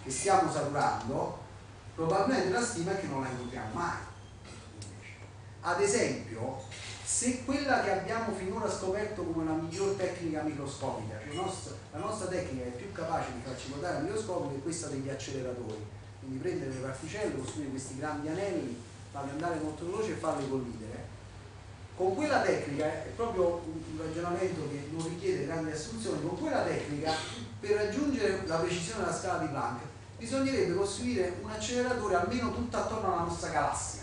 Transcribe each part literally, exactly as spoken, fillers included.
che stiamo saturando, probabilmente la stima è che non la incontriamo mai. Ad esempio, se quella che abbiamo finora scoperto come una miglior tecnica microscopica, cioè nostra, la nostra tecnica è più capace di farci guardare al microscopio che questa degli acceleratori, quindi prendere le particelle, costruire questi grandi anelli, farle andare molto veloce e farle collidere. Con quella tecnica, è proprio un ragionamento che non richiede grandi assunzioni, con quella tecnica per raggiungere la precisione della scala di Planck bisognerebbe costruire un acceleratore almeno tutto attorno alla nostra galassia.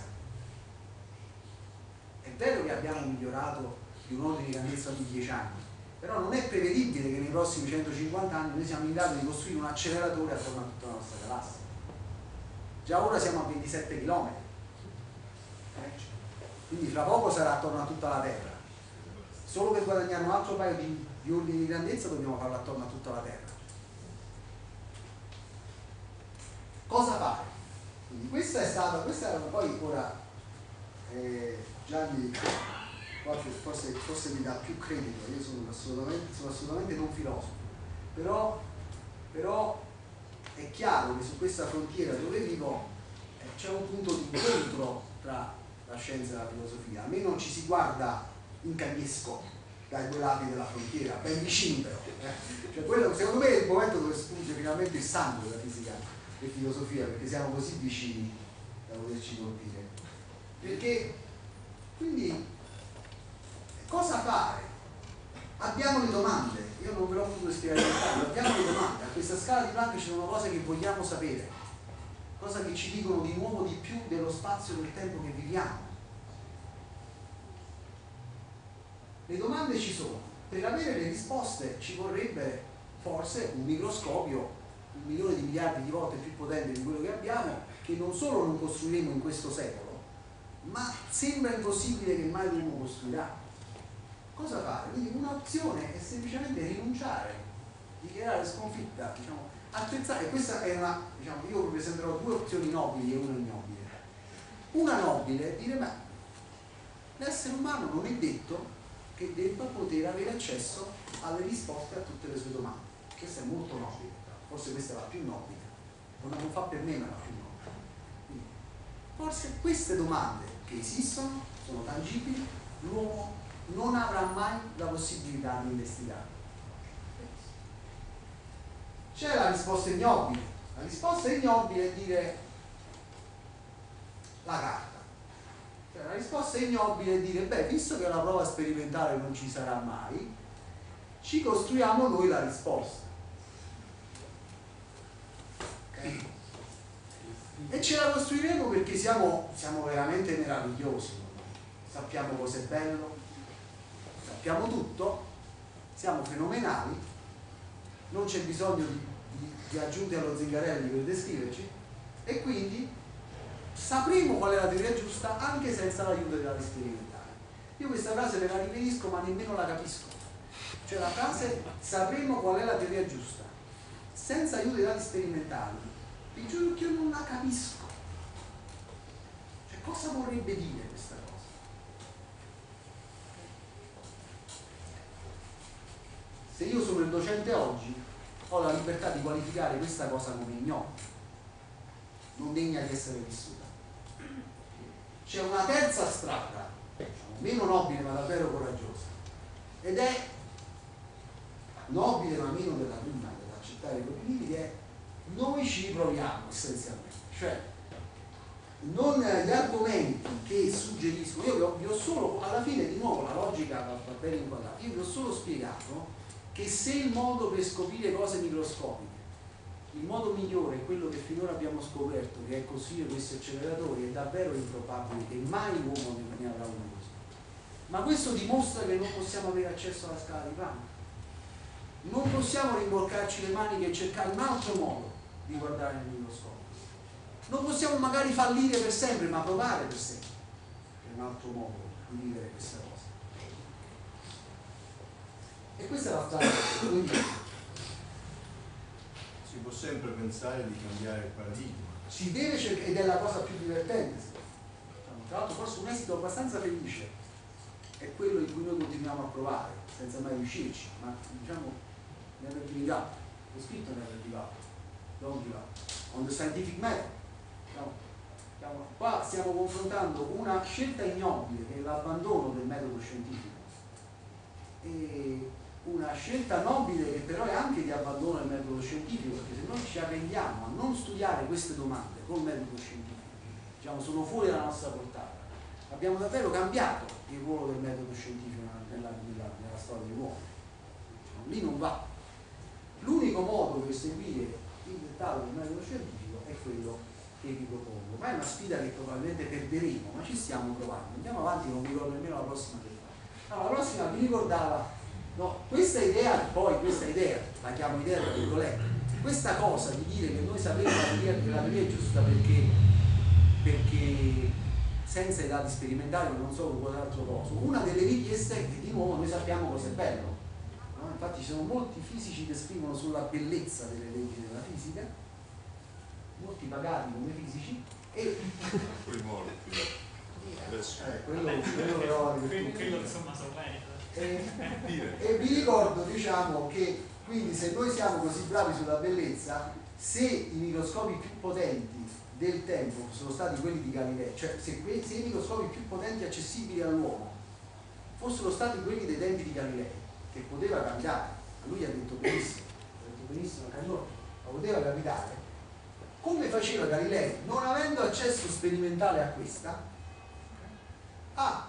È vero che abbiamo migliorato di un ordine di grandezza di dieci anni, però non è prevedibile che nei prossimi centocinquanta anni noi siamo in grado di costruire un acceleratore attorno a tutta la nostra galassia. Già ora siamo a ventisette chilometri, quindi fra poco sarà attorno a tutta la Terra. Solo per guadagnare un altro paio di, di ordini di grandezza dobbiamo farlo attorno a tutta la Terra. Cosa fare? Quindi questa è stata, questa era poi ora eh, Gianni forse, forse mi dà più credito, io sono assolutamente, sono assolutamente non filosofo, però, però è chiaro che su questa frontiera dove vivo eh, c'è un punto di incontro tra la scienza e la filosofia. A me non ci si guarda in cagnesco dai due lati della frontiera, ben vicini però. Eh. Cioè quello, secondo me è il momento dove spunge finalmente il sangue della fisica e filosofia, perché siamo così vicini da poterci colpire. Perché, quindi, cosa fare? Abbiamo le domande, io non ve l'ho potuto spiegare in dettaglio, abbiamo le domande, a questa scala di Planck ci sono cose che vogliamo sapere, cose che ci dicono di nuovo di più dello spazio e del tempo che viviamo. Le domande ci sono, per avere le risposte ci vorrebbe forse un microscopio un milione di miliardi di volte più potente di quello che abbiamo, che non solo non costruiremo in questo secolo, ma sembra impossibile che mai l'uomo costruirà. Cosa fare? Quindi un'opzione è semplicemente rinunciare, dichiarare sconfitta, diciamo, attrezzare. Questa è una, diciamo, io presenterò due opzioni nobili e una ignobile. Una nobile è dire, ma l'essere umano non è detto che debba poter avere accesso alle risposte a tutte le sue domande. Questa è molto nobile. Forse questa è la più nobile, non fa per me ma è la più nobile. Quindi, forse queste domande che esistono, sono tangibili, l'uomo non avrà mai la possibilità di investigare. C'è la risposta ignobile. La risposta ignobile è dire la carta. Cioè, la risposta ignobile è dire, beh, visto che la prova sperimentale non ci sarà mai, ci costruiamo noi la risposta. E ce la costruiremo perché siamo, siamo veramente meravigliosi, sappiamo cos'è bello, sappiamo tutto, siamo fenomenali, non c'è bisogno di, di, di aggiunte allo Zingarelli per descriverci, e quindi sapremo qual è la teoria giusta anche senza l'aiuto dei dati sperimentali. Io questa frase me la riferisco ma nemmeno la capisco, cioè la frase sapremo qual è la teoria giusta senza aiuto dei dati sperimentali, vi giuro che io non la capisco. Cioè, cosa vorrebbe dire questa cosa? Se io sono il docente oggi, ho la libertà di qualificare questa cosa come ignobile, non degna di essere vissuta. C'è una terza strada, meno nobile ma davvero coraggiosa, ed è nobile ma meno della prima, dell'accettare i propri limiti, è noi ci proviamo essenzialmente, cioè non gli argomenti che suggeriscono, io vi ho, vi ho solo, alla fine di nuovo la logica va, va bene inquadrata, io vi ho solo spiegato che se il modo per scoprire cose microscopiche, il modo migliore è quello che finora abbiamo scoperto, che è costruire questi acceleratori, è davvero improbabile che mai l'uomo ne avrà uno così. Ma questo dimostra che non possiamo avere accesso alla scala di Planck. Non possiamo rimboccarci le maniche e cercare un altro modo di guardare nel microscopio. Non possiamo magari fallire per sempre, ma provare per sempre. È un altro modo di vivere questa cosa. E questa è la strada. Quindi si può sempre pensare di cambiare il paradigma. Si deve cercare, ed è la cosa più divertente. Tra l'altro forse un esito abbastanza felice è quello in cui noi continuiamo a provare, senza mai riuscirci, ma diciamo never give up. Ho scritto never give up, don't give up. on the scientific method. Diciamo, diciamo, qua stiamo confrontando una scelta ignobile che è l'abbandono del metodo scientifico e una scelta nobile che però è anche di abbandono del metodo scientifico, perché se noi ci arrendiamo a non studiare queste domande col metodo scientifico, diciamo, sono fuori dalla nostra portata, abbiamo davvero cambiato il ruolo del metodo scientifico nella, nella, nella storia dell'uomo. Diciamo, lì non va. L'unico modo per seguire il dettato del metodo scientifico è quello che vi propongo, ma è una sfida che probabilmente perderemo, ma ci stiamo provando. Andiamo avanti, non vi ricordo nemmeno la prossima che allora, la prossima vi ricordava, no, questa idea, poi questa idea, la chiamo idea tra virgolette, questa cosa di dire che noi sappiamo la teoria, che la teoria è giusta perché, perché senza i dati sperimentali non so con qualche cosa, una delle richieste è che di nuovo noi sappiamo cosa è bello. No? Infatti ci sono molti fisici che scrivono sulla bellezza delle leggi della fisica, molti pagati come fisici, e poi morti adesso eh, quello, quello però quello insomma sorrento. E, e vi ricordo, diciamo, che quindi se noi siamo così bravi sulla bellezza, se i microscopi più potenti del tempo sono stati quelli di Galileo, cioè se, que- se i microscopi più potenti accessibili all'uomo fossero stati quelli dei tempi di Galileo, che poteva capitare, lui ha detto benissimo, ha detto benissimo anche a noi, ma poteva capitare, come faceva Galileo, non avendo accesso sperimentale a questa, a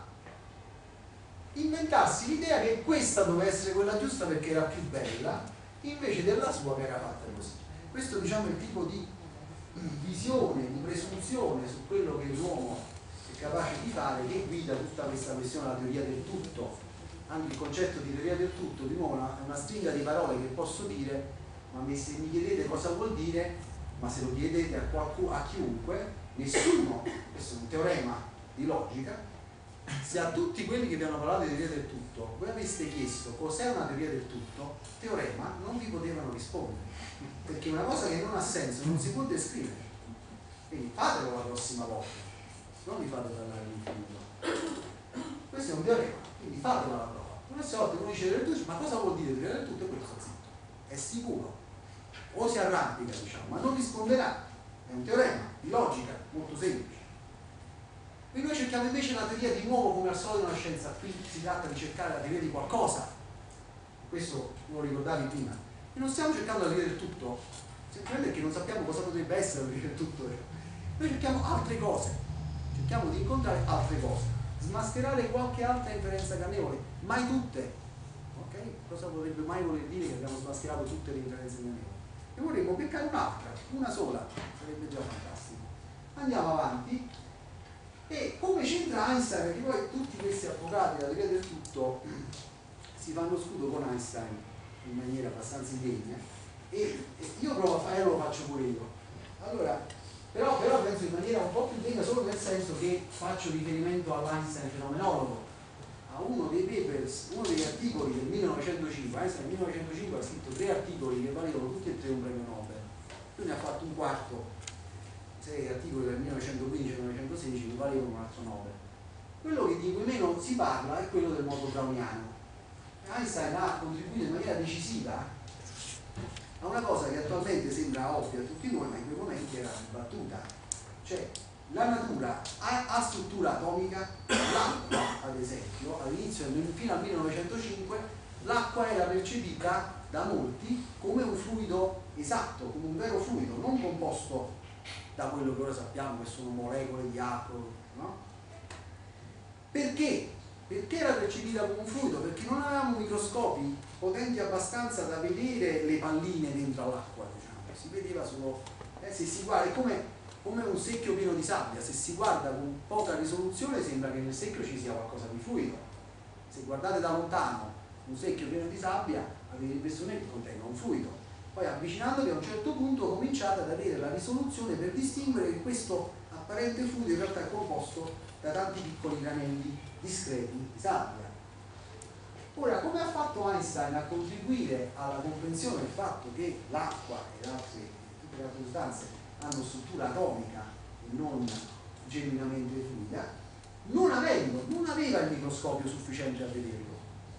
inventarsi l'idea che questa doveva essere quella giusta perché era più bella, invece della sua che era fatta così. Questo, diciamo, è il tipo di visione, di presunzione su quello che l'uomo è capace di fare che guida tutta questa questione della teoria del tutto. Anche il concetto di teoria del tutto, di nuovo, è una stringa di parole che posso dire, ma se mi chiedete cosa vuol dire, ma se lo chiedete a, qualcuno, a chiunque, nessuno, questo è un teorema di logica, se a tutti quelli che vi hanno parlato di teoria del tutto voi aveste chiesto cos'è una teoria del tutto, teorema, non vi potevano rispondere, perché una cosa che non ha senso non si può descrivere. Quindi fatelo la prossima volta, non vi fate parlare all'infinito. Questo è un teorema, quindi fatelo la prova. La prossima volta uno dice teoria del tutto, ma cosa vuol dire teoria del tutto? E quello sta zitto, è sicuro, o si arrampica, diciamo, ma non risponderà. È un teorema di logica molto semplice. Qui noi cerchiamo invece la teoria di nuovo, come al solito una scienza, qui si tratta di cercare la teoria di qualcosa, questo lo ricordavi prima, e non stiamo cercando la teoria del tutto, semplicemente perché non sappiamo cosa potrebbe essere la teoria del tutto. Noi cerchiamo altre cose, cerchiamo di incontrare altre cose, smascherare qualche altra inferenza cannevole, mai tutte, ok? Cosa potrebbe mai voler dire che abbiamo smascherato tutte le inferenze cannevoli? E vorremmo beccare un'altra, una sola, sarebbe già fantastico. Andiamo avanti. E come c'entra Einstein, perché poi tutti questi avvocati della teoria del tutto si fanno scudo con Einstein in maniera abbastanza indegna, e, e io provo a fare, lo faccio pure io. Allora, però, però penso in maniera un po' più indegna solo nel senso che faccio riferimento all'Einstein fenomenologo, a uno dei papers, uno degli articoli del millenovecentocinque. Einstein nel millenovecentocinque ha scritto tre articoli che valevano tutti e tre un premio Nobel, lui ne ha fatto un quarto, sei articoli del millenovecentoquindici e millenovecentosedici che valevano un altro Nobel. Quello che di cui meno si parla è quello del modo browniano. Einstein ha contribuito in maniera decisiva a una cosa che attualmente sembra ovvia a tutti noi, ma in quei momenti era dibattuta. Cioè, la natura ha, ha struttura atomica, l'acqua, ad esempio, all'inizio, fino al millenovecentocinque, l'acqua era percepita da molti come un fluido esatto, come un vero fluido, non composto da quello che ora sappiamo che sono molecole di acqua, no? Perché? Perché era percepita come un fluido? Perché non avevamo microscopi potenti abbastanza da vedere le palline dentro all'acqua, diciamo. Si vedeva solo, eh, se si guarda, è come, come un secchio pieno di sabbia, se si guarda con poca risoluzione sembra che nel secchio ci sia qualcosa di fluido. Se guardate da lontano un secchio pieno di sabbia avete l'impressione che contenga un fluido. Poi avvicinandovi a un certo punto cominciate ad avere la risoluzione per distinguere che questo apparente fluido in realtà è composto da tanti piccoli granelli discreti di sabbia. Ora, come ha fatto Einstein a contribuire alla comprensione del fatto che l'acqua e altre, tutte le altre sostanze hanno struttura atomica e non genuinamente fluida, non avendo, non aveva il microscopio sufficiente a vederlo.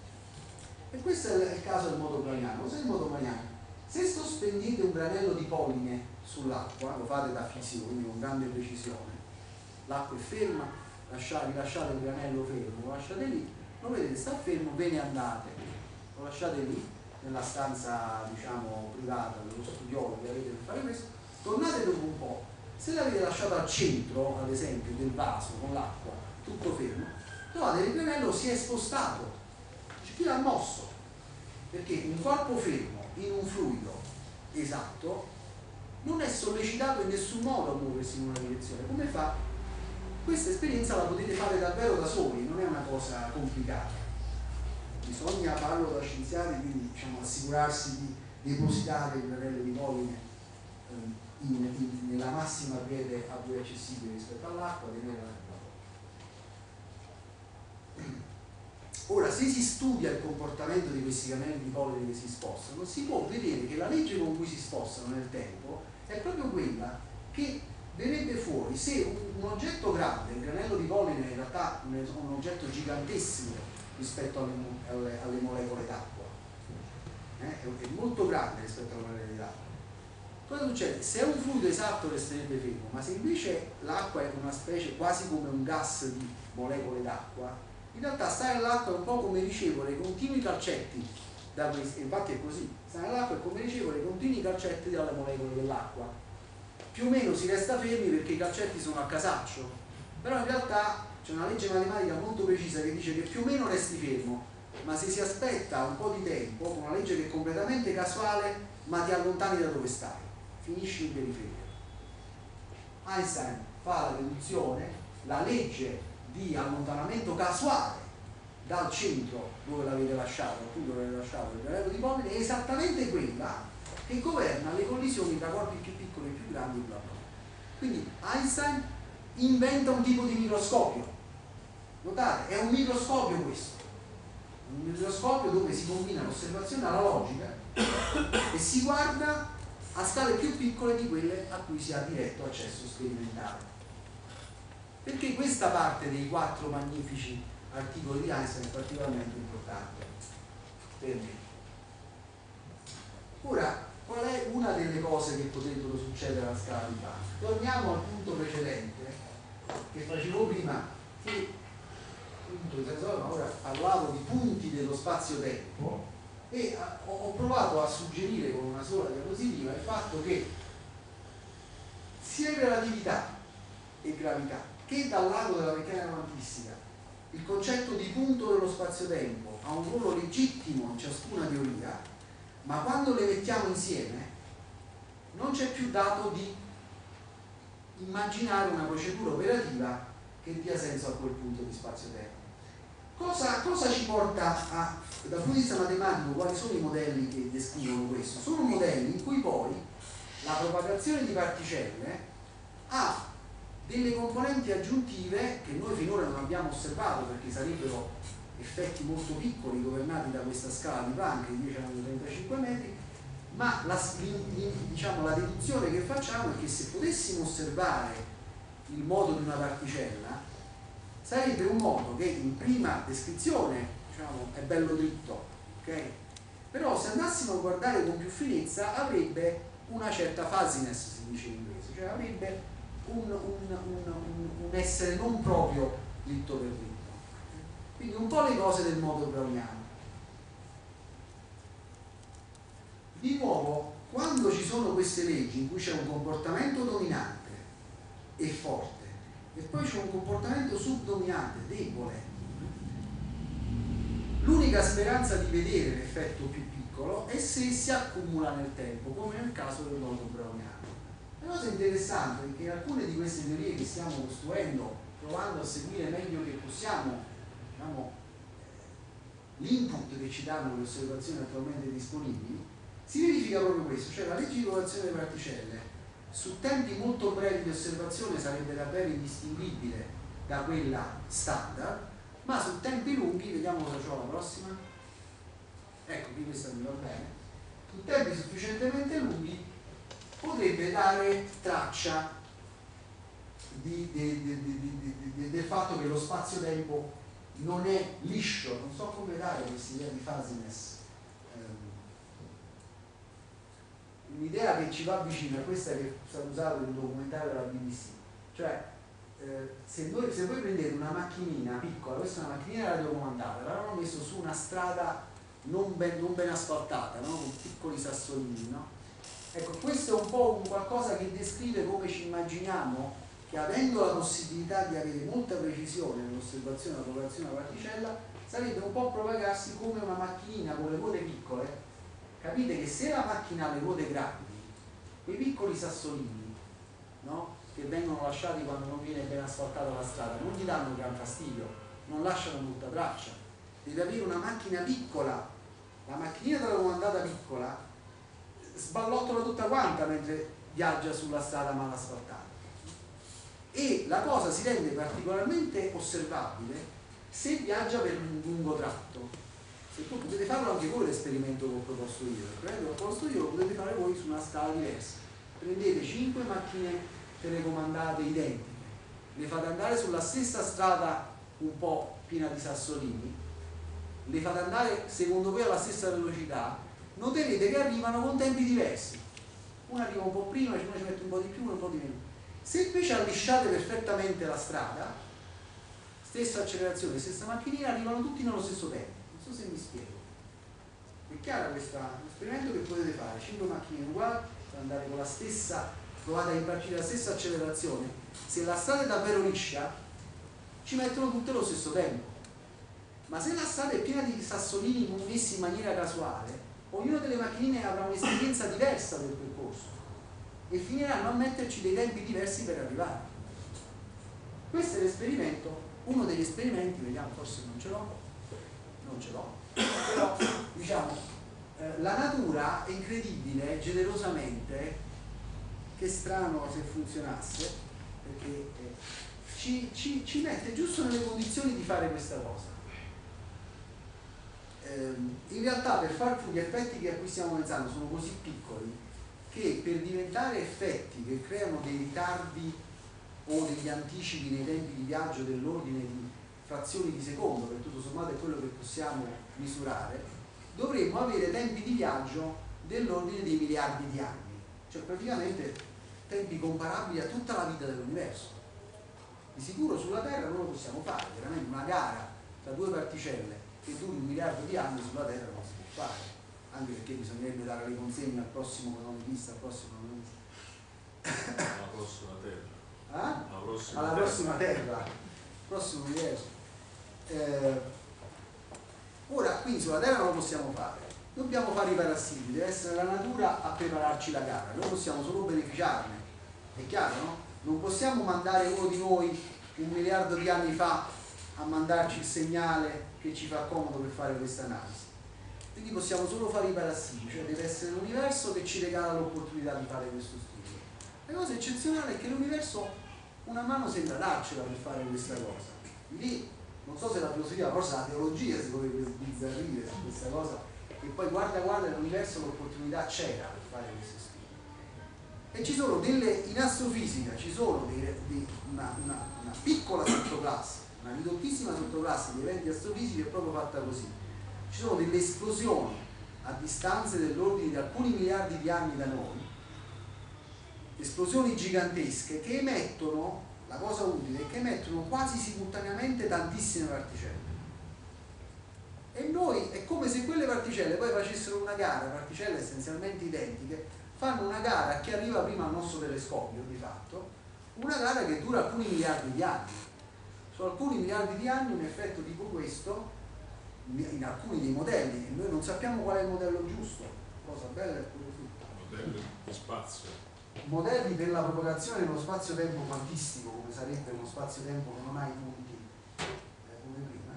E questo è il caso del modo browniano. Cos'è il modo browniano? Se sospendete un granello di polline sull'acqua, lo fate da fisione, quindi con grande precisione, l'acqua è ferma, lasciate, rilasciate il granello fermo, lo lasciate lì, lo vedete, sta fermo, ve ne andate, lo lasciate lì nella stanza, diciamo, privata dello studiolo che avete per fare questo, tornate dopo un po', se l'avete lasciato al centro, ad esempio, del vaso con l'acqua, tutto fermo, trovate che il granello si è spostato, cioè chi l'ha mosso, perché un corpo fermo in un fluido esatto non è sollecitato in nessun modo a muoversi in una direzione. Come fa? Questa esperienza la potete fare davvero da soli, non è una cosa complicata. Bisogna farlo da scienziati, quindi diciamo assicurarsi di depositare il granello di polline in, in, nella massima rete a voi accessibile rispetto all'acqua, tenere l'acqua. Ora, se si studia il comportamento di questi granelli di polline che si spostano, si può vedere che la legge con cui si spostano nel tempo è proprio quella che verrebbe fuori se un, un oggetto grande, il granello di polline in realtà è un oggetto gigantesimo rispetto alle, alle, alle molecole d'acqua, eh? è, è molto grande rispetto alle molecole d'acqua. Cosa succede? Se è un fluido esatto resterebbe fermo, ma se invece l'acqua è una specie quasi come un gas di molecole d'acqua, in realtà stare all'acqua è un po' come ricevere continui calcetti da questi, infatti è così, stare all'acqua è come ricevere continui calcetti dalle molecole dell'acqua. Più o meno si resta fermi perché i calcetti sono a casaccio, però in realtà c'è una legge matematica molto precisa che dice che più o meno resti fermo, ma se si aspetta un po' di tempo, con una legge che è completamente casuale, ma ti allontani da dove stai, finisci in periferia. Einstein fa la deduzione, la legge di allontanamento casuale dal centro dove l'avete lasciato, appunto dove avete lasciato il granello di polline, è esattamente quella che governa le collisioni tra corpi più piccoli e più grandi, bla bla. Quindi Einstein inventa un tipo di microscopio, notate, è un microscopio questo, un microscopio dove si combina l'osservazione analogica e si guarda a scale più piccole di quelle a cui si ha diretto accesso sperimentale. Perché questa parte dei quattro magnifici articoli di Einstein è particolarmente importante per me. Ora, qual è una delle cose che potrebbero succedere alla scala di Planck? Torniamo al punto precedente che facevo prima, che punto di senso, ora parlavo di punti dello spazio-tempo e ho provato a suggerire con una sola diapositiva il fatto che sia relatività e gravità che dal lato della meccanica quantistica il concetto di punto dello spazio-tempo ha un ruolo legittimo in ciascuna teoria, ma quando le mettiamo insieme non c'è più dato di immaginare una procedura operativa che dia senso a quel punto di spazio-tempo. Cosa, cosa ci porta a, dal punto di vista matematico, quali sono i modelli che descrivono questo? Sono modelli in cui poi la propagazione di particelle ha delle componenti aggiuntive che noi finora non abbiamo osservato perché sarebbero effetti molto piccoli governati da questa scala di Planck di dieci alla trentacinque metri, ma la, diciamo, la deduzione che facciamo è che se potessimo osservare il moto di una particella sarebbe un moto che in prima descrizione, diciamo, è bello dritto, ok? Però se andassimo a guardare con più finezza avrebbe una certa fuzziness, si dice in inglese, cioè avrebbe Un, un, un, un, un essere non proprio dritto per dritto. Quindi un po' le cose del modo browniano. Di nuovo, quando ci sono queste leggi in cui c'è un comportamento dominante e forte e poi c'è un comportamento subdominante, debole, l'unica speranza di vedere l'effetto più piccolo è se si accumula nel tempo, come nel caso del modo browniano. La cosa interessante è che alcune di queste teorie che stiamo costruendo, provando a seguire meglio che possiamo, diciamo, l'input che ci danno le osservazioni attualmente disponibili, si verifica proprio questo, cioè la legge di rotazione delle particelle su tempi molto brevi di osservazione sarebbe davvero indistinguibile da quella standard, ma su tempi lunghi, vediamo cosa c'ho la prossima, ecco qui questa mi va bene, su tempi sufficientemente lunghi potrebbe dare traccia di, di, di, di, di, del fatto che lo spazio-tempo non è liscio, non so come dare questa idea di fuzziness. un'idea che ci va vicino è questa che è stata usata in un documentario della B B C, cioè eh, se, voi, se voi prendete una macchinina piccola, questa è una macchinina radiocomandata, l'avevano messo su una strada non ben, non ben asfaltata, no? Con piccoli sassolini, no? Ecco, questo è un po' un qualcosa che descrive come ci immaginiamo che, avendo la possibilità di avere molta precisione nell'osservazione della propagazione della particella, sarebbe un po' propagarsi come una macchinina con le ruote piccole. Capite che se la macchina ha le ruote grandi, quei piccoli sassolini, no? Che vengono lasciati quando non viene ben asfaltata la strada, non gli danno gran fastidio, non lasciano molta traccia. Deve avere una macchina piccola, la macchinina telecomandata piccola sballottola tutta quanta mentre viaggia sulla strada mal asfaltata. E la cosa si rende particolarmente osservabile se viaggia per un lungo tratto. Se tu potete farlo anche voi l'esperimento che ho proposto io, il che ho proposto io lo potete fare voi su una strada diversa. Prendete cinque macchine telecomandate identiche, le fate andare sulla stessa strada un po' piena di sassolini, le fate andare secondo voi alla stessa velocità, noterete che arrivano con tempi diversi. Una arriva un po' prima, una ci mette un po' di più, una un po' di meno. Se invece allisciate perfettamente la strada, stessa accelerazione, stessa macchinina, arrivano tutti nello stesso tempo. Non so se mi spiego. È chiaro questo esperimento che potete fare? cinque macchine uguali, per andare con la stessa, provate a impartire la stessa accelerazione. Se la strada è davvero liscia, ci mettono tutte allo stesso tempo. Ma se la strada è piena di sassolini messi in maniera casuale, ognuna delle macchinine avrà un'esperienza diversa del percorso e finiranno a metterci dei tempi diversi per arrivare. Questo è l'esperimento, uno degli esperimenti, vediamo, forse non ce l'ho, non ce l'ho, però diciamo, eh, la natura è incredibile, generosamente, che strano se funzionasse, perché eh, ci, ci, ci mette giusto nelle condizioni di fare questa cosa. In realtà, per far gli effetti che a cui stiamo pensando sono così piccoli che per diventare effetti che creano dei ritardi o degli anticipi nei tempi di viaggio dell'ordine di frazioni di secondo, che tutto sommato è quello che possiamo misurare, dovremmo avere tempi di viaggio dell'ordine dei miliardi di anni, cioè praticamente tempi comparabili a tutta la vita dell'universo. Di sicuro sulla Terra non lo possiamo fare, veramente una gara tra due particelle che duri un miliardo di anni sulla Terra non si può fare, anche perché bisognerebbe dare le consegne al prossimo cronometrista, al prossimo cronometrista. Alla prossima Terra. Ah? Alla prossima Alla terra. prossima Terra, prossimo universo. Eh, ora, quindi sulla Terra non lo possiamo fare, dobbiamo fare i parassiti, deve essere la natura a prepararci la gara, noi possiamo solo beneficiarne, è chiaro, no? Non possiamo mandare uno di noi un miliardo di anni fa a mandarci il segnale che ci fa comodo per fare questa analisi. Quindi possiamo solo fare i parassiti, cioè deve essere l'universo che ci regala l'opportunità di fare questo studio. La cosa eccezionale è che l'universo una mano sembra darcela per fare questa cosa. Lì, non so se la filosofia, forse la teologia si potrebbe sbizzarrire su questa cosa, e poi guarda guarda l'universo l'opportunità c'era per fare questo studio. E ci sono delle, in astrofisica ci sono dei, dei, una, una, una piccola sottoclasse, una ridottissima sottoclasse di eventi astrofisici è proprio fatta così. Ci sono delle esplosioni a distanze dell'ordine di alcuni miliardi di anni da noi, esplosioni gigantesche che emettono, la cosa utile è che emettono quasi simultaneamente tantissime particelle. E noi è come se quelle particelle poi facessero una gara, particelle essenzialmente identiche, fanno una gara a chi arriva prima al nostro telescopio, di fatto, una gara che dura alcuni miliardi di anni. Su alcuni miliardi di anni un effetto tipo questo, in alcuni dei modelli, e noi non sappiamo qual è il modello giusto, cosa bella è quello qui. Modello di spazio. Modelli per la propagazione dello spazio-tempo quantistico, come sarebbe uno spazio-tempo che non ha i punti eh, come prima.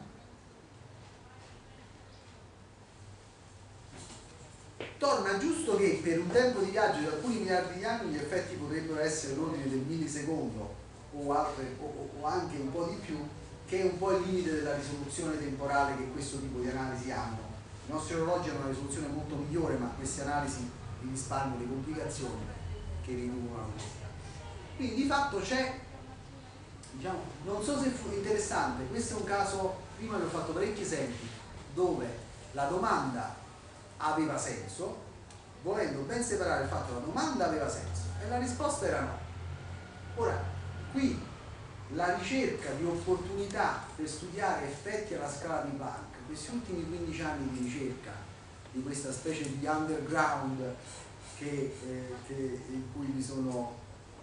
Torna giusto che per un tempo di viaggio di alcuni miliardi di anni gli effetti potrebbero essere l'ordine del millisecondo o, altre, o, o anche un po' di più, che è un po' il limite della risoluzione temporale che questo tipo di analisi hanno. I nostri orologi hanno una risoluzione molto migliore, ma queste analisi vi risparmiano le complicazioni che riducono la velocità. Quindi di fatto c'è, diciamo, non so se fu interessante, questo è un caso, prima vi ho fatto parecchi esempi, dove la domanda aveva senso, volendo ben separare il fatto che la domanda aveva senso e la risposta era no. Ora, qui la ricerca di opportunità per studiare effetti alla scala di Planck, questi ultimi quindici anni di ricerca di questa specie di underground che, eh, che, in cui mi sono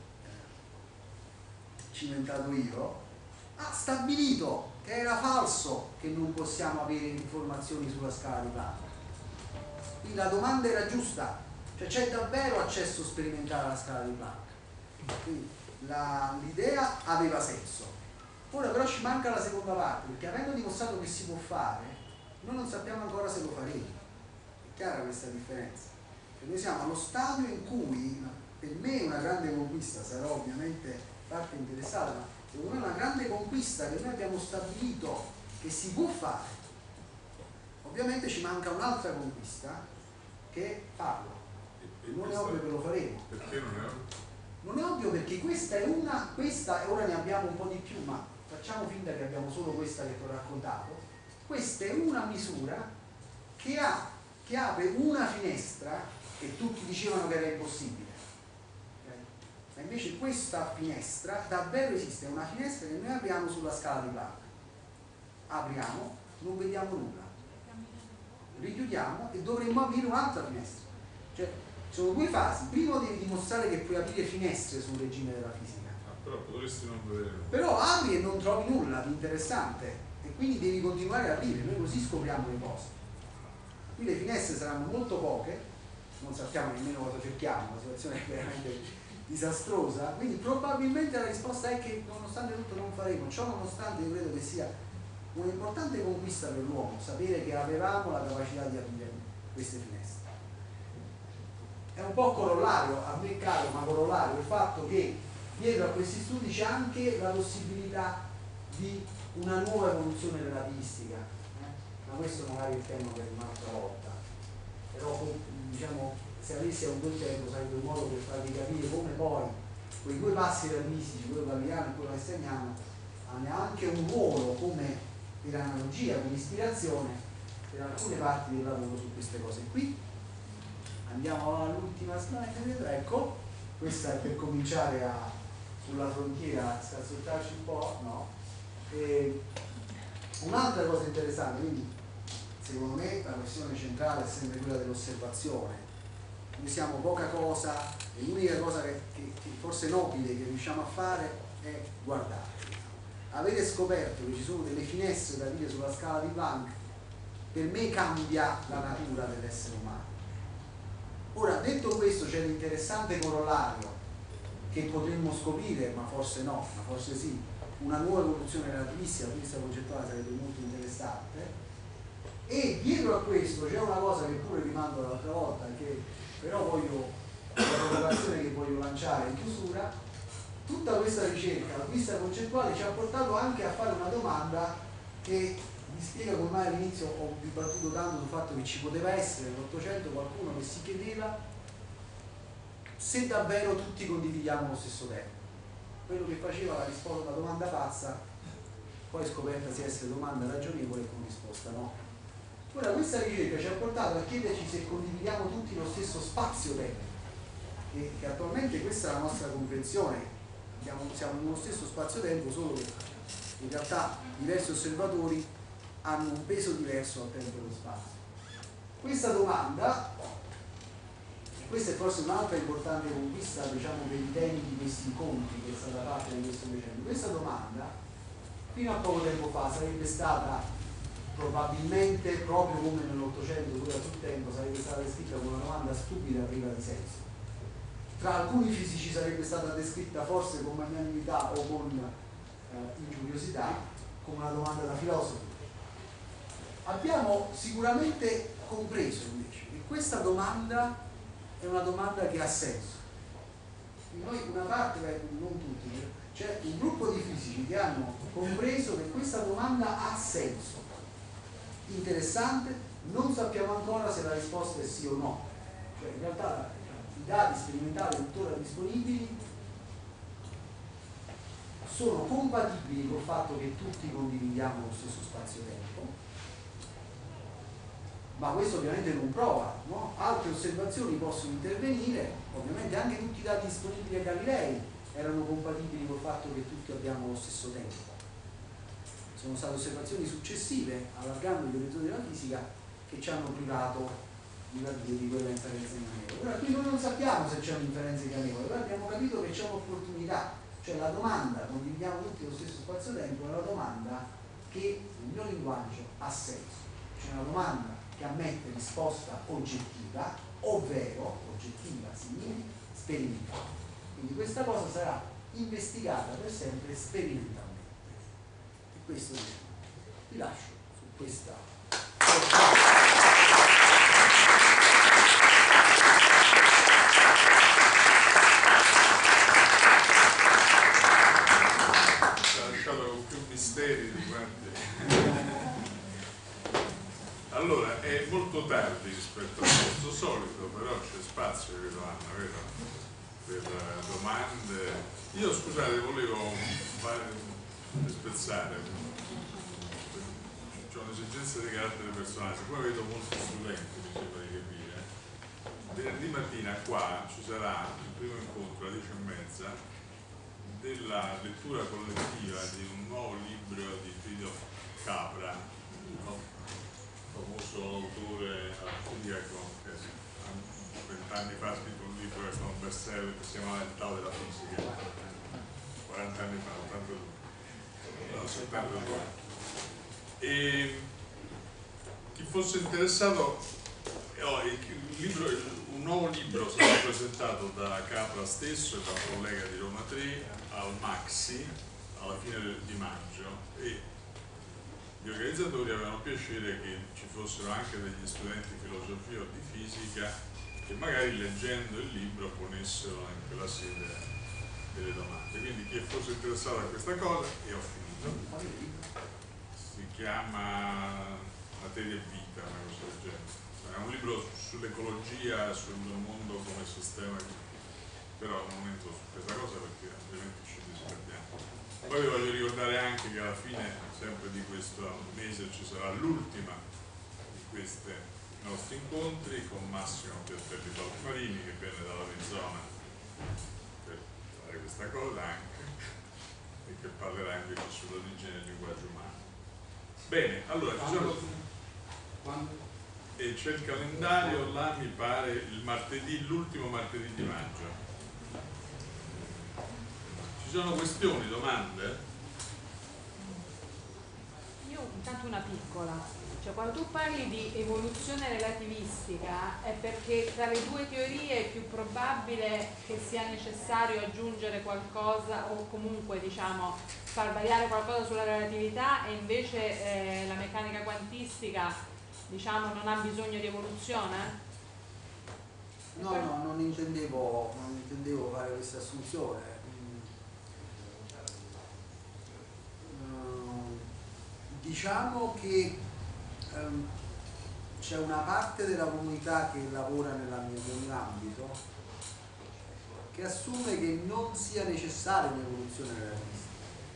eh, cimentato io, ha stabilito che era falso che non possiamo avere informazioni sulla scala di Planck. Quindi la domanda era giusta, cioè c'è davvero accesso sperimentale alla scala di Planck. Quindi l'idea aveva senso. Ora però ci manca la seconda parte, perché avendo dimostrato che si può fare, noi non sappiamo ancora se lo faremo. È chiara questa differenza? Cioè noi siamo allo stadio in cui, per me è una grande conquista, sarò ovviamente parte interessata, ma secondo me è una grande conquista che noi abbiamo stabilito che si può fare. Ovviamente ci manca un'altra conquista che è farlo. Non è ovvio che lo faremo. Perché non è ovvio? Non è ovvio perché questa è una, questa, e ora ne abbiamo un po' di più, ma facciamo finta che abbiamo solo questa che ti ho raccontato. Questa è una misura che, ha, che apre una finestra che tutti dicevano che era impossibile. Okay? Ma invece questa finestra davvero esiste, è una finestra che noi apriamo sulla scala di Planck. Apriamo, non vediamo nulla. Richiudiamo e dovremmo aprire un'altra finestra. Cioè, sono due fasi. Prima devi dimostrare che puoi aprire finestre sul regime della fisica. Ah, però potresti non vedere. Però apri e non trovi nulla di interessante e quindi devi continuare a aprire, noi così scopriamo le cose. Qui le finestre saranno molto poche, non sappiamo nemmeno cosa cerchiamo, la situazione è veramente disastrosa, quindi probabilmente la risposta è che nonostante tutto non faremo. Ciò nonostante io credo che sia un'importante conquista per l'uomo sapere che avevamo la capacità di aprire queste finestre. È un po' corollario, a me caro, ma corollario il fatto che dietro a questi studi c'è anche la possibilità di una nuova evoluzione relativistica, eh? Ma questo magari è il tema per un'altra volta. Però diciamo, se avessi avuto il tempo sarebbe un modo per farvi capire come poi quei due passi relativistici, quello galileano e quello einsteiniano, hanno anche un ruolo come per analogia, come ispirazione per alcune parti del lavoro su queste cose qui. Andiamo all'ultima slide, ecco, questa è per cominciare a, sulla frontiera, a scazzottarci un po', no? E un'altra cosa interessante, quindi secondo me la questione centrale è sempre quella dell'osservazione. Noi siamo poca cosa e l'unica cosa che, che, che forse nobile che riusciamo a fare è guardare. Avere scoperto che ci sono delle finestre da dire sulla scala di Planck per me cambia la natura dell'essere umano. Ora, detto questo, c'è l'interessante corollario che potremmo scoprire, ma forse no, ma forse sì, una nuova evoluzione relativistica, questa concettuale sarebbe molto interessante. E dietro a questo c'è una cosa che pure rimando l'altra volta, che però voglio, la provocazione che voglio lanciare in chiusura. Tutta questa ricerca, la vista concettuale, ci ha portato anche a fare una domanda che mi spiega come mai all'inizio ho dibattuto tanto sul fatto che ci poteva essere nell'Ottocento qualcuno che si chiedeva se davvero tutti condividiamo lo stesso tempo. Quello che faceva la risposta alla domanda pazza, poi scopertasi essere domanda ragionevole e con risposta no. Ora questa ricerca ci ha portato a chiederci se condividiamo tutti lo stesso spazio-tempo, e che attualmente questa è la nostra convenzione. Siamo in uno stesso spazio-tempo, solo che in realtà diversi osservatori hanno un peso diverso al tempo e allo spazio. Questa domanda, e questa è forse un'altra importante conquista, diciamo, per i temi di questi incontri che è stata fatta in questo decennio, questa domanda fino a poco tempo fa sarebbe stata probabilmente, proprio come nell'Ottocento dura sul tempo, sarebbe stata descritta come una domanda stupida priva di senso. Tra alcuni fisici sarebbe stata descritta forse con magnanimità o con eh, incuriosità, come una domanda da filosofi. Abbiamo sicuramente compreso invece che questa domanda è una domanda che ha senso. Noi una parte, non tutti, c'è un gruppo di fisici che hanno compreso che questa domanda ha senso. Interessante, non sappiamo ancora se la risposta è sì o no. Cioè in realtà i dati sperimentali tuttora disponibili sono compatibili col fatto che tutti condividiamo lo stesso spazio-tempo, ma questo ovviamente non prova, no? Altre osservazioni possono intervenire, ovviamente anche tutti i dati disponibili a Galilei erano compatibili col fatto che tutti abbiamo lo stesso tempo. Sono state osservazioni successive, allargando gli orizzonti della fisica, che ci hanno privato di quella inferenza ingannevole. Ora qui noi non sappiamo se c'è un'inferenza ingannevole, però abbiamo capito che c'è un'opportunità, cioè la domanda, condividiamo tutti lo stesso spazio-tempo, è una domanda che nel mio linguaggio ha senso, cioè una domanda che ammette risposta oggettiva, ovvero oggettiva significa sperimentale. Quindi questa cosa sarà investigata per sempre sperimentalmente. E questo diciamo. Vi lascio su questa. Ci ha lasciato con più misteri di quanti. Allora, è molto tardi rispetto al nostro solito, però c'è spazio, credo, Anna, vero? Per domande. Io, scusate, volevo fare, spezzare, c'è un'esigenza di carattere personale, siccome vedo molti studenti, mi sembra di capire, venerdì mattina qua ci sarà il primo incontro alle dieci e mezza della lettura collettiva di un nuovo libro di Frido Capra, no? Famoso autore austriaco che vent'anni fa ha scritto un libro che è stato un best seller che si chiama Il Tao della fisica, quaranta anni fa, ottantadue, no, settantadue. E chi fosse interessato, oh, il libro, un nuovo libro sarà presentato da Capra stesso e da un collega di Roma tre al Maxi alla fine di maggio, e gli organizzatori avevano piacere che ci fossero anche degli studenti di filosofia o di fisica che magari leggendo il libro ponessero in quella sede delle domande. Quindi chi fosse interessato a questa cosa, e ho finito, si chiama Materia e Vita, una cosa del genere. È un libro sull'ecologia, sul mondo come sistema, però non entro su questa cosa perché altrimenti ci disperdiamo. Poi vi voglio ricordare anche che alla fine sempre di questo mese ci sarà l'ultima di questi nostri incontri con Massimo Piattelli Balmarini, che viene dall'Arizona per fare questa cosa anche e che parlerà invece sull'origine del linguaggio umano. Bene, allora ci sono... e c'è il calendario là, mi pare il martedì, l'ultimo martedì di maggio. Ci sono questioni, domande? Io intanto una piccola, cioè quando tu parli di evoluzione relativistica è perché tra le due teorie è più probabile che sia necessario aggiungere qualcosa o comunque diciamo far variare qualcosa sulla relatività, e invece eh, la meccanica quantistica diciamo non ha bisogno di evoluzione? No, no, non intendevo, non intendevo fare questa assunzione. Diciamo che um, c'è una parte della comunità che lavora nella mia, nel mio ambito che assume che non sia necessaria un'evoluzione relativistica.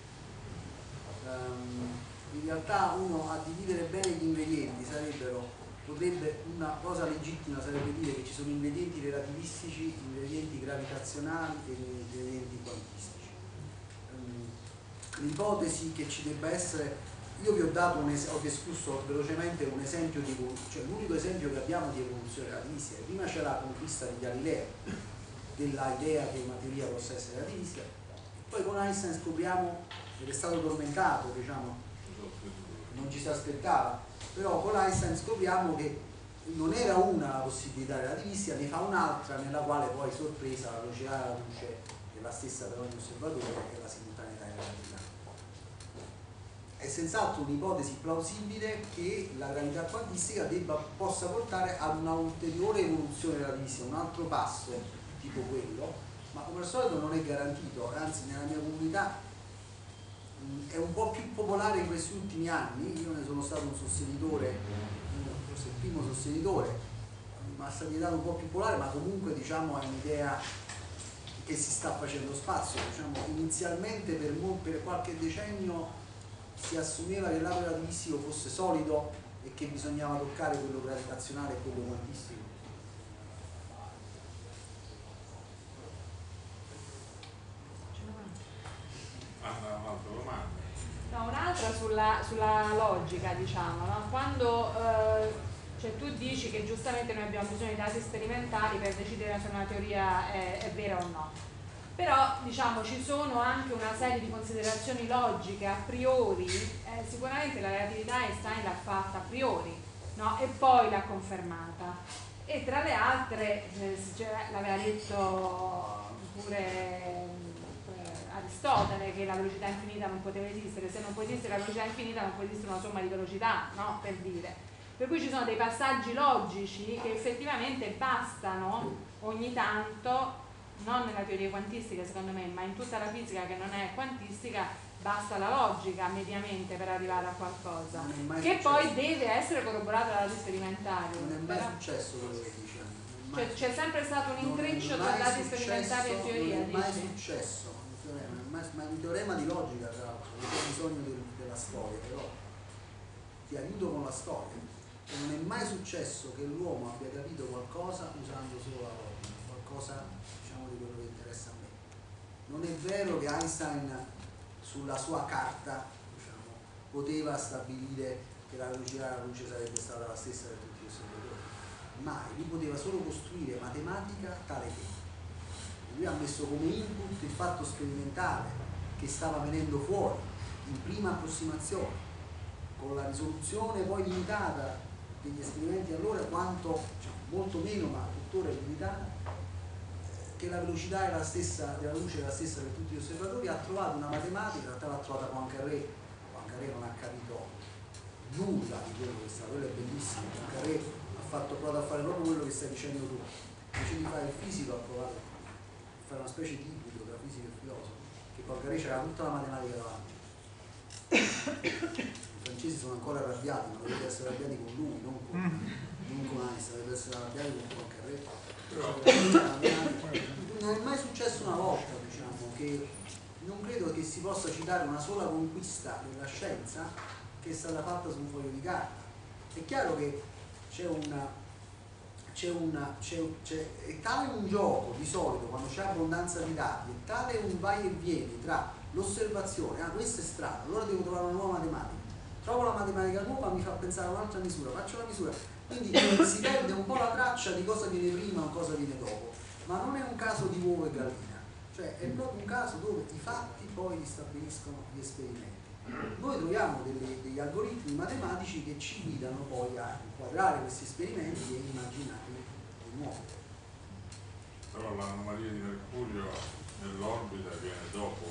Um, in realtà uno a dividere bene gli ingredienti sarebbero, potrebbe, una cosa legittima sarebbe dire che ci sono ingredienti relativistici, ingredienti gravitazionali e ingredienti quantistici. Um, l'ipotesi che ci debba essere, io vi ho dato un esempio, ho discusso velocemente un esempio di evoluzione, cioè l'unico esempio che abbiamo di evoluzione relativistica. Prima c'è la conquista di Galileo della idea che materia possa essere relativistica, poi con Einstein scopriamo, ed è stato tormentato, diciamo, non ci si aspettava, però con Einstein scopriamo che non era una la possibilità relativistica, ne fa un'altra nella quale poi sorpresa la velocità della luce è la stessa per ogni osservatore e la simultaneità in relatività. È senz'altro un'ipotesi plausibile che la gravità quantistica debba, possa portare ad una ulteriore evoluzione relativistica, un altro passo tipo quello, ma come al solito non è garantito, anzi nella mia comunità mh, è un po' più popolare in questi ultimi anni. Io ne sono stato un sostenitore, forse il primo sostenitore, ma sta diventando un po' più popolare, ma comunque diciamo è un'idea che si sta facendo spazio. Diciamo, inizialmente per, per qualche decennio si assumeva che l'atto relativistico fosse solido e che bisognava toccare quello gravitazionale e quello quantistico. Un'altra domanda. No, un'altra sulla, sulla logica, diciamo, no? Quando eh, cioè tu dici che giustamente noi abbiamo bisogno di dati sperimentali per decidere se una teoria è, è vera o no, però diciamo ci sono anche una serie di considerazioni logiche a priori, eh, sicuramente la relatività Einstein l'ha fatta a priori, no? E poi l'ha confermata, e tra le altre eh, l'aveva detto pure Aristotele che la velocità infinita non poteva esistere. Se non può esistere la velocità infinita non può esistere una somma di velocità, no? Per dire. Per cui ci sono dei passaggi logici che effettivamente bastano ogni tanto, non nella teoria quantistica secondo me, ma in tutta la fisica che non è quantistica, basta la logica mediamente per arrivare a qualcosa che successo. Poi deve essere corroborato da dati sperimentali. Non è mai però... successo quello che dice. Cioè, c'è sempre stato un intreccio tra dati sperimentali e teoria. Non è mai dici? successo, ma è un teorema di logica, tra l'altro, non c'è bisogno del, della storia, però ti aiuto con la storia. Non è mai successo che l'uomo abbia capito qualcosa usando solo la logica, qualcosa diciamo di quello che interessa a me. Non è vero che Einstein sulla sua carta diciamo, poteva stabilire che la velocità della luce sarebbe stata la stessa per tutti gli osservatori. Mai, lui poteva solo costruire matematica tale che lui ha messo come input il fatto sperimentale che stava venendo fuori in prima approssimazione con la risoluzione poi limitata degli esperimenti allora quanto cioè, molto meno ma tuttora limitata, che la velocità era la stessa, della luce era la stessa per tutti gli osservatori. Ha trovato una matematica, in realtà l'ha trovata Poincaré. Poincaré non ha capito nulla di quello che sta, quello è bellissimo. Poincaré ha fatto provato a fare proprio quello che stai dicendo tu, invece di fare il fisico ha provato a fare una specie di ibrido tra fisico e filosofo, che Poincaré c'era tutta la matematica davanti. I francesi sono ancora arrabbiati, ma dovrebbero essere arrabbiati con lui, non con, non con Einstein, dovrebbero essere arrabbiati con Poincaré. Non è mai successo una volta, diciamo, che non credo che si possa citare una sola conquista della scienza che è stata fatta su un foglio di carta. È chiaro che c'è una, c'è una, c'è, c'è, è tale un gioco di solito quando c'è abbondanza di dati, è tale un vai e vieni tra l'osservazione, ah questo è strano, allora devo trovare una nuova matematica, trovo la matematica nuova, mi fa pensare a un'altra misura, faccio la misura, quindi si perde un po' la traccia di cosa viene prima o cosa viene dopo, ma non è un caso di uovo e gallina, cioè è proprio un caso dove i fatti poi stabiliscono gli esperimenti. Noi troviamo delle, degli algoritmi matematici che ci guidano poi a inquadrare questi esperimenti e immaginarli di nuovo. Però l'anomalia di Mercurio nell'orbita viene dopo,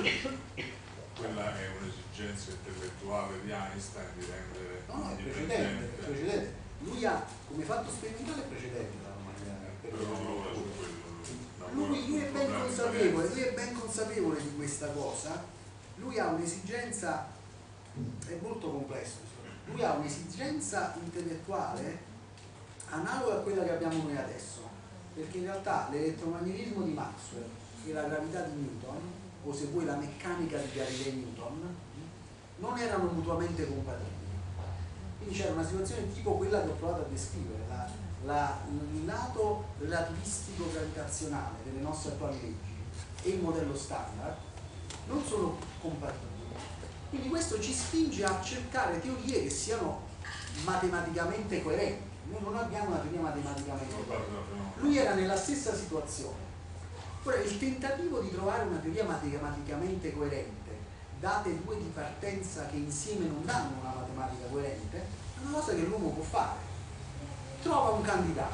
quella è un'esigenza intellettuale di Einstein di rendere no, no, è indipendente. precedente, è precedente. Lui ha come fatto sperimentale precedente l'anomalia. Però lavora su quello. Lui, lui è ben consapevole, lui è ben consapevole di questa cosa. Lui ha un'esigenza, è molto complesso, lui ha un'esigenza intellettuale analoga a quella che abbiamo noi adesso, perché in realtà l'elettromagnetismo di Maxwell e la gravità di Newton, o se vuoi la meccanica di Galilei Newton, non erano mutuamente compatibili. Quindi c'era una situazione tipo quella che ho provato a descrivere, la, la, il lato relativistico gravitazionale delle nostre attuali leggi e il modello standard non sono compatibili. Quindi questo ci spinge a cercare teorie che siano matematicamente coerenti. Noi non abbiamo una teoria matematicamente coerente. Lui era nella stessa situazione. Ora, il tentativo di trovare una teoria matematicamente coerente, date due di partenza che insieme non danno una matematica coerente, è una cosa che l'uomo può fare. Trova un candidato.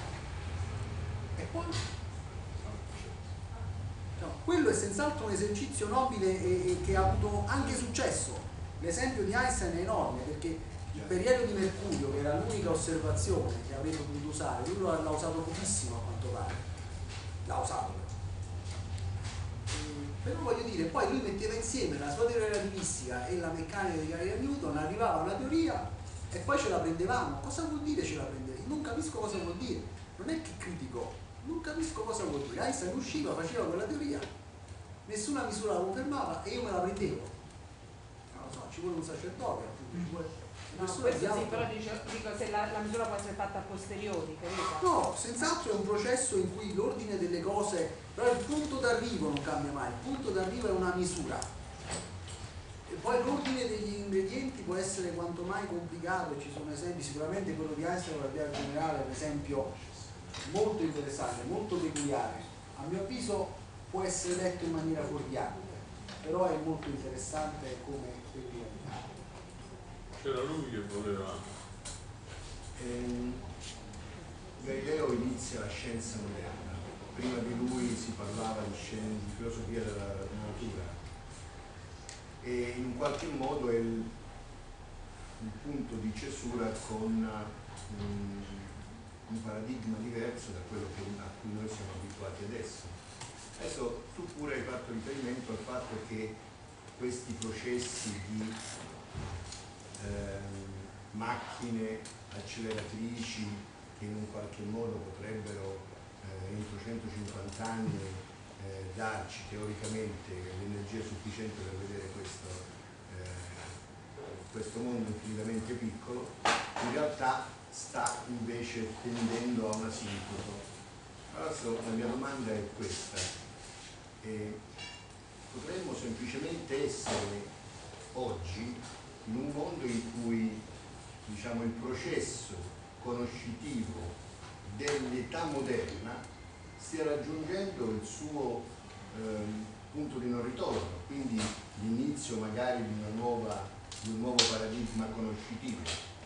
E poi... No, quello è senz'altro un esercizio nobile e, e che ha avuto anche successo. L'esempio di Einstein è enorme perché il periodo di Mercurio, che era l'unica osservazione che avrebbe potuto usare, lui l'ha usato pochissimo a quanto pare. L'ha usato. E, però voglio dire, poi lui metteva insieme la sua teoria relativistica e la meccanica di Galileo Newton, arrivava a una teoria e poi ce la prendevamo. Cosa vuol dire ce la prendevamo? Non capisco cosa vuol dire. Non è che critico. Non capisco cosa vuol dire. Einstein usciva, faceva quella teoria, nessuna misura la confermava e io me la prendevo. no, ci vuole un sacerdote, appunto, ci vuole No, questo sì, però dico, dico se la, la misura può essere fatta a posteriori, capito? No, senz'altro è un processo in cui l'ordine delle cose, però il punto d'arrivo non cambia mai, il punto d'arrivo è una misura. E poi l'ordine degli ingredienti può essere quanto mai complicato, ci sono esempi, sicuramente quello di Einstein con la via generale è un esempio molto interessante, molto peculiare. A mio avviso può essere letto in maniera fuorviante, però è molto interessante come peculiarità. C'era lui che voleva. Ehm, Galileo inizia la scienza moderna, prima di lui si parlava di, scien- di filosofia della natura e in qualche modo è il, il punto di cesura con um, un paradigma diverso da quello che, a cui noi siamo abituati adesso. Adesso tu pure hai fatto riferimento al fatto che questi processi di Ehm, macchine acceleratrici che in un qualche modo potrebbero eh, entro centocinquanta anni eh, darci teoricamente l'energia sufficiente per vedere questo, eh, questo mondo infinitamente piccolo, in realtà sta invece tendendo a una sincrono. Adesso la mia domanda è questa: eh, potremmo semplicemente essere oggi in un mondo in cui, diciamo, il processo conoscitivo dell'età moderna stia raggiungendo il suo ehm, punto di non ritorno, quindi l'inizio magari di, una nuova, di un nuovo paradigma conoscitivo?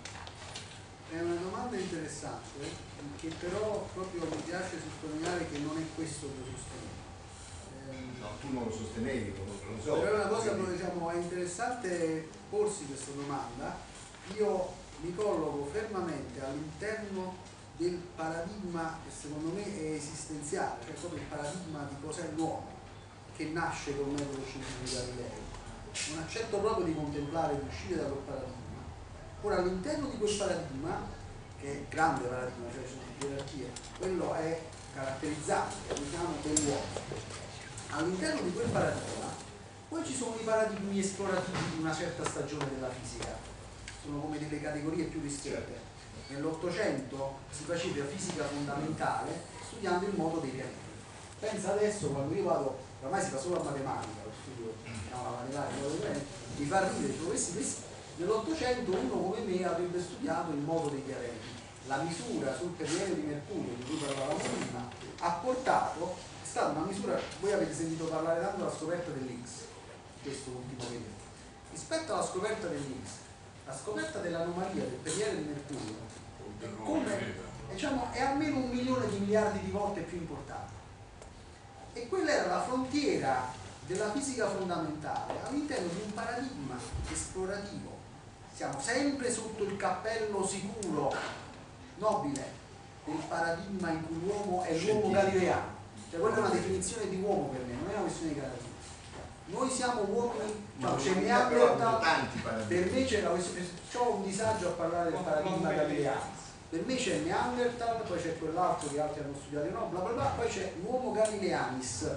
È una domanda interessante, che però proprio mi piace sottolineare che non è questo che io sostengo. No, tu non lo sostenevi, non lo so. Però è una cosa che diciamo, è interessante porsi questa domanda. Io mi colloco fermamente all'interno del paradigma che secondo me è esistenziale, cioè proprio il paradigma di cos'è l'uomo, che nasce col metodo scientifico di Galileo. Non accetto proprio di contemplare, di uscire da quel paradigma. Ora, all'interno di quel paradigma, che è grande paradigma, cioè sono gerarchie, quello è caratterizzante, diciamo, dell'uomo. All'interno di quel paradigma poi ci sono i paradigmi esplorativi di una certa stagione della fisica, sono come delle categorie più ristrette. Nell'Ottocento si faceva fisica fondamentale studiando il moto dei pianeti. Pensa adesso, quando io vado, ormai si fa solo a matematica, lo studio, no, la matematica, il moto dei pianeti, mi fa ridere, dico, questi, questi. Nell'Ottocento uno come me avrebbe studiato il moto dei pianeti. La misura sul periodo di Mercurio, di cui parlavamo prima, ha portato, è stata una misura, voi avete sentito parlare tanto della scoperta dell'X, questo ultimo periodo. Rispetto alla scoperta dell'X, la scoperta dell'anomalia del periodo di Mercurio è, come, diciamo, è almeno un milione di miliardi di volte più importante. E quella era la frontiera della fisica fondamentale all'interno di un paradigma esplorativo. Siamo sempre sotto il cappello sicuro, nobile, del paradigma in cui l'uomo è l'uomo galileano. Cioè quella è una definizione di uomo per me, non è una questione di garanzia. Noi siamo uomini, cioè, c'è Neanderthal, per me c'è ho un disagio a parlare del paradigma galileano. Per me c'è Neanderthal, poi c'è quell'altro che altri hanno studiato, no, bla bla bla, poi c'è l'uomo galileanis.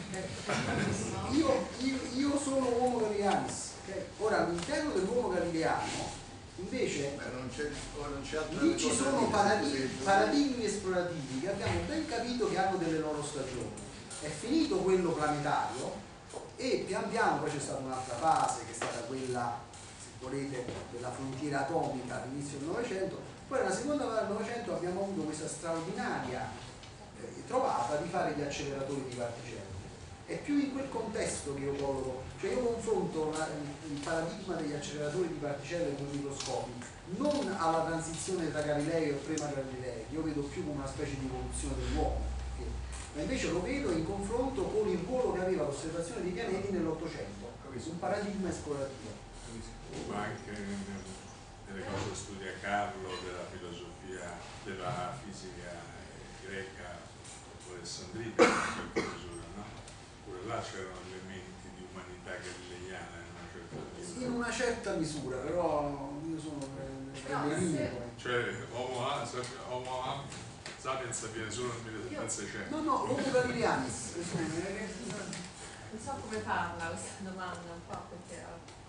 Io, io, io sono uomo galileanis. Okay? Ora all'interno dell'uomo galileano invece Beh, non c'è, non c'è lì ci sono paradigmi, paradigmi esplorativi che abbiamo ben capito che hanno delle loro stagioni. È finito quello planetario e pian piano poi c'è stata un'altra fase che è stata quella, se volete, della frontiera atomica all'inizio del Novecento. Poi nella seconda parte del Novecento abbiamo avuto questa straordinaria eh, trovata di fare gli acceleratori di particelle. È più in quel contesto che io colloco, cioè io confronto la, il paradigma degli acceleratori di particelle con i microscopi non alla transizione tra Galileo e prima Galileo, io vedo più come una specie di evoluzione dell'uomo, ma invece lo vedo in confronto con il ruolo che aveva l'osservazione dei pianeti nell'Ottocento, un paradigma esplorativo. Ma anche nelle cose che studia Carlo della filosofia, della fisica greca o alessandrina, per misura, no? Pure là c'erano elementi di umanità galileiana in una certa misura. In una certa misura, però io sono per le Cioè Homo, homo sapiens viene solo nel millesettecento. No, no, l'uomo galileanis. Non so come farla questa domanda un po' perché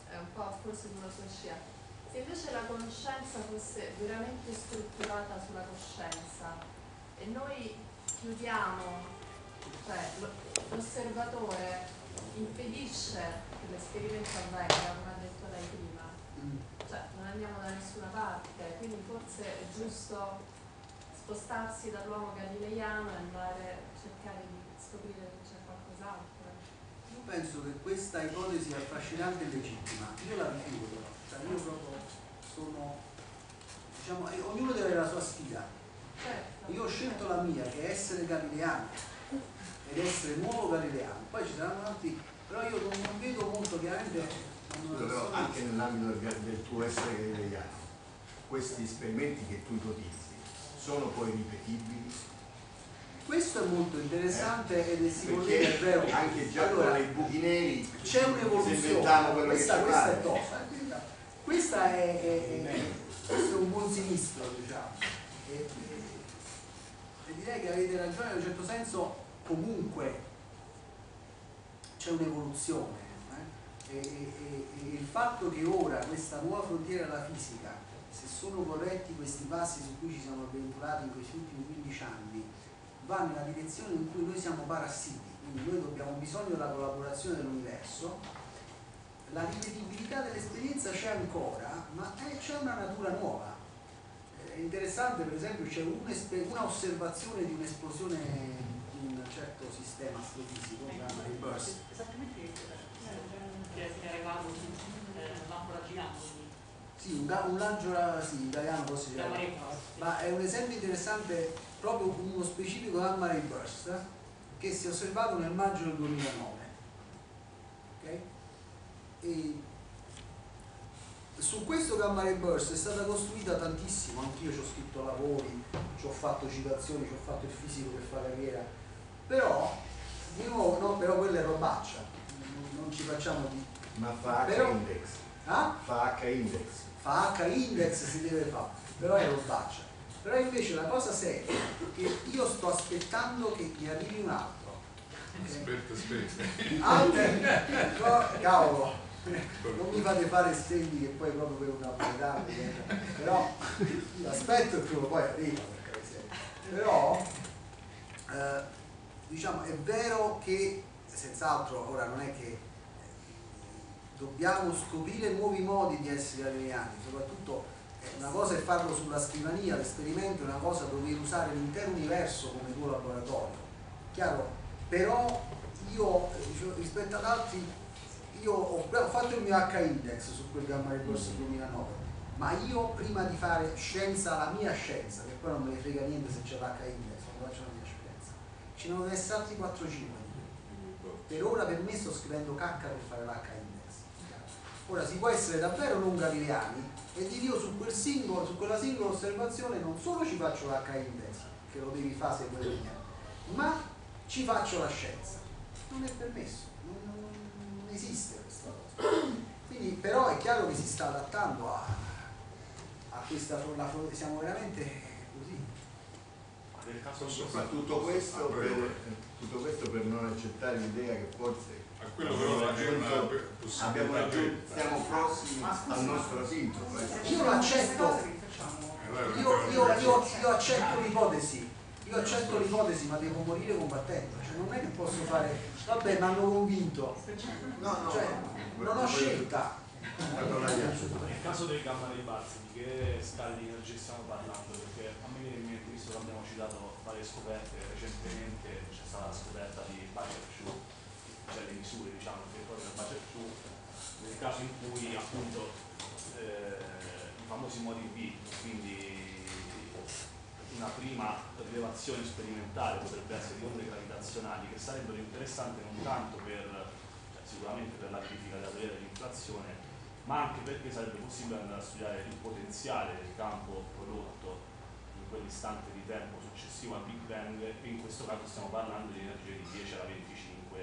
è un po' forse sulla sua scia. Se invece la conoscenza fosse veramente strutturata sulla coscienza e noi chiudiamo, cioè l'osservatore impedisce che l'esperimento avvenga, come ha detto lei prima, cioè non andiamo da nessuna parte, quindi forse è giusto spostarsi dall'uomo galileiano e andare a cercare di scoprire che c'è qualcos'altro. Io penso che questa ipotesi affascinante e legittima, io la rifiuto, cioè io proprio sono, diciamo, ognuno deve avere la sua sfida. Certo. Io ho scelto la mia, che è essere galileano ed essere nuovo galileano, poi ci saranno altri, però io non, non vedo molto chiaramente. Scusa, però anche nell'ambito del, del tuo essere galileiano, questi esperimenti che tu ipotizzi sono poi ripetibili? Questo è molto interessante eh, ed è si collega, è vero. Anche già allora, con i buchi neri c'è un'evoluzione, quello questa, che questa è tosta, questa è, è, è, questo è un buon sinistro, diciamo. E, e, e direi che avete ragione in un certo senso, comunque c'è un'evoluzione. Eh? E, e, e il fatto che ora questa nuova frontiera della fisica, se sono corretti questi passi su cui ci siamo avventurati in questi ultimi quindici anni, va nella direzione in cui noi siamo parassiti, quindi noi abbiamo bisogno della collaborazione dell'universo. La ripetibilità dell'esperienza c'è ancora, ma c'è una natura nuova. È interessante, per esempio, c'è una osservazione di un'esplosione di un certo sistema astrofisico, chiama il burst. Esattamente che è arrivato l'ancora girando. Sì, un, un lancio, sì, in italiano forse c'è, ma è un esempio interessante, proprio uno specifico gamma ray burst che si è osservato nel maggio del duemilanove. Okay? E su questo gamma ray burst è stata costruita tantissimo, anch'io ci ho scritto lavori, ci ho fatto citazioni, ci ho fatto il fisico che fa carriera, però di nuovo no, però quella è robaccia, non ci facciamo di... Ma fa però, H-index. Ah? Fa H-index. Fa H-index si deve fare, però è robaccia. Però invece la cosa seria è che io sto aspettando che mi arrivi un altro. Aspetta, aspetta. Altri, no, cavolo, non mi fate fare segni che poi proprio per una napoletano, però l'aspetto è prima poi arriva, però eh, diciamo è vero che senz'altro ora non è che dobbiamo scoprire nuovi modi di essere galileiani, soprattutto una cosa è farlo sulla scrivania, l'esperimento è una cosa dover usare l'intero universo come tuo laboratorio, chiaro? Però io rispetto ad altri io ho fatto il mio H-index su quel gamma ray burst duemilanove, ma io prima di fare scienza, la mia scienza, che poi non me ne frega niente se c'è l'H-index, non faccio la mia scienza, ci devono essere altri quattro cinque. Per ora per me sto scrivendo cacca per fare l'H-index. Ora si può essere davvero non galileani e dire io su quel singolo, su quella singola osservazione non solo ci faccio l'H-index, che lo devi fare se vuoi venire, ma ci faccio la scienza. Non è permesso, non, non, non esiste questa cosa. Quindi però è chiaro che si sta adattando a, a questa la, siamo veramente così. Nel caso soprattutto questo per, tutto questo per non accettare l'idea che forse a quello però è una abbiamo raggiunto, siamo prossimi al nostro sintomo. Io lo accetto, io, io, io, io accetto l'ipotesi, io accetto l'ipotesi, ma devo morire combattendo, cioè non è che posso fare, vabbè, mi hanno convinto, no, no, cioè, non ho scelta. Nel caso del gamma ray burst, di che scali di energia stiamo parlando? Perché a me viene in mente, visto che abbiamo citato varie scoperte, recentemente c'è stata la scoperta di Budget Shoe, cioè le misure, diciamo, che poi del Budget Shoe, nel caso in cui appunto eh, i famosi modi V, quindi una prima rilevazione sperimentale potrebbe essere di onde gravitazionali che sarebbero interessanti non tanto per, cioè, sicuramente per la critica della teoria dell'inflazione, ma anche perché sarebbe possibile andare a studiare il potenziale del campo prodotto in quell'istante di tempo successivo al Big Bang, e in questo caso stiamo parlando di energie di dieci alla venticinque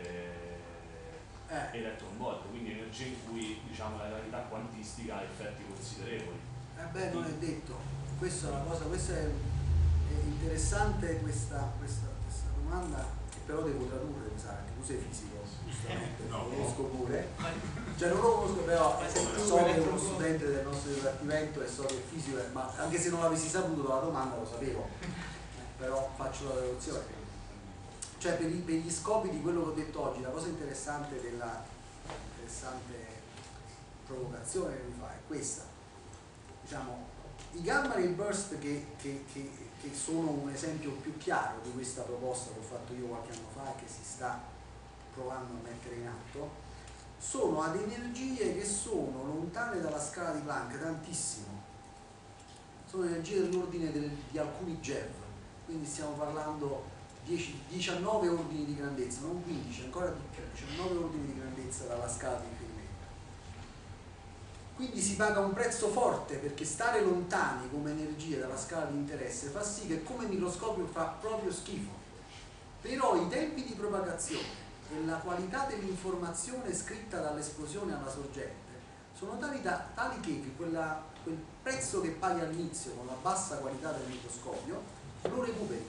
eh. electron volt, quindi energie in cui, diciamo, la realtà quantistica ha effetti considerevoli. Eh beh, non è detto, questa è una cosa, questa è, è interessante questa, questa, questa domanda, che però devo tradurre, mi sa, anche tu sei fisico, giustamente, no, conosco pure. cioè non lo conosco, però so che è uno studente del nostro dipartimento e so che è fisico, ma anche se non l'avessi saputo dalla domanda lo sapevo, però faccio la traduzione. Cioè per, i, per gli scopi di quello che ho detto oggi, la cosa interessante della interessante provocazione che mi fa è questa. Diciamo, i gamma ray burst che, che, che, che sono un esempio più chiaro di questa proposta che ho fatto io qualche anno fa e che si sta provando a mettere in atto, sono ad energie che sono lontane dalla scala di Planck tantissimo, sono energie dell'ordine del, di alcuni GeV, quindi stiamo parlando dieci, diciannove ordini di grandezza, non quindici, ancora di più, diciannove ordini di grandezza dalla scala di riferimento. Quindi si paga un prezzo forte perché stare lontani come energia dalla scala di interesse fa sì che come microscopio fa proprio schifo, però i tempi di propagazione e la qualità dell'informazione scritta dall'esplosione alla sorgente sono tali, da, tali che quella, quel prezzo che paghi all'inizio con la bassa qualità del microscopio lo recuperi.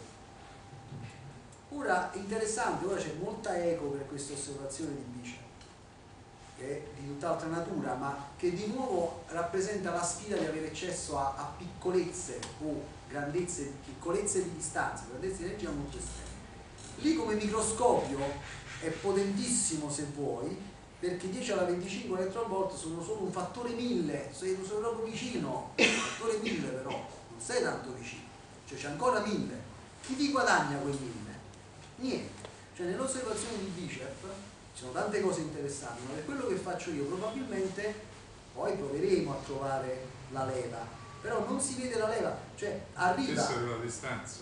Ora, interessante, ora c'è molta eco per questa osservazione di Bicep, che è di tutt'altra natura, ma che di nuovo rappresenta la sfida di avere accesso a, a piccolezze o grandezze, piccolezze di distanza, grandezze di energia molto estreme. Lì come microscopio è potentissimo se vuoi, perché dieci alla venticinque eletronvolt sono solo un fattore mille, sei, sei proprio vicino, un fattore mille però, non sei tanto vicino, cioè c'è ancora mille. Chi ti guadagna quei mille? Niente. Cioè nell'osservazione di Bicep ci sono tante cose interessanti, ma per quello che faccio io probabilmente poi proveremo a trovare la leva, però non si vede la leva, cioè arriva... Questa è la distanza.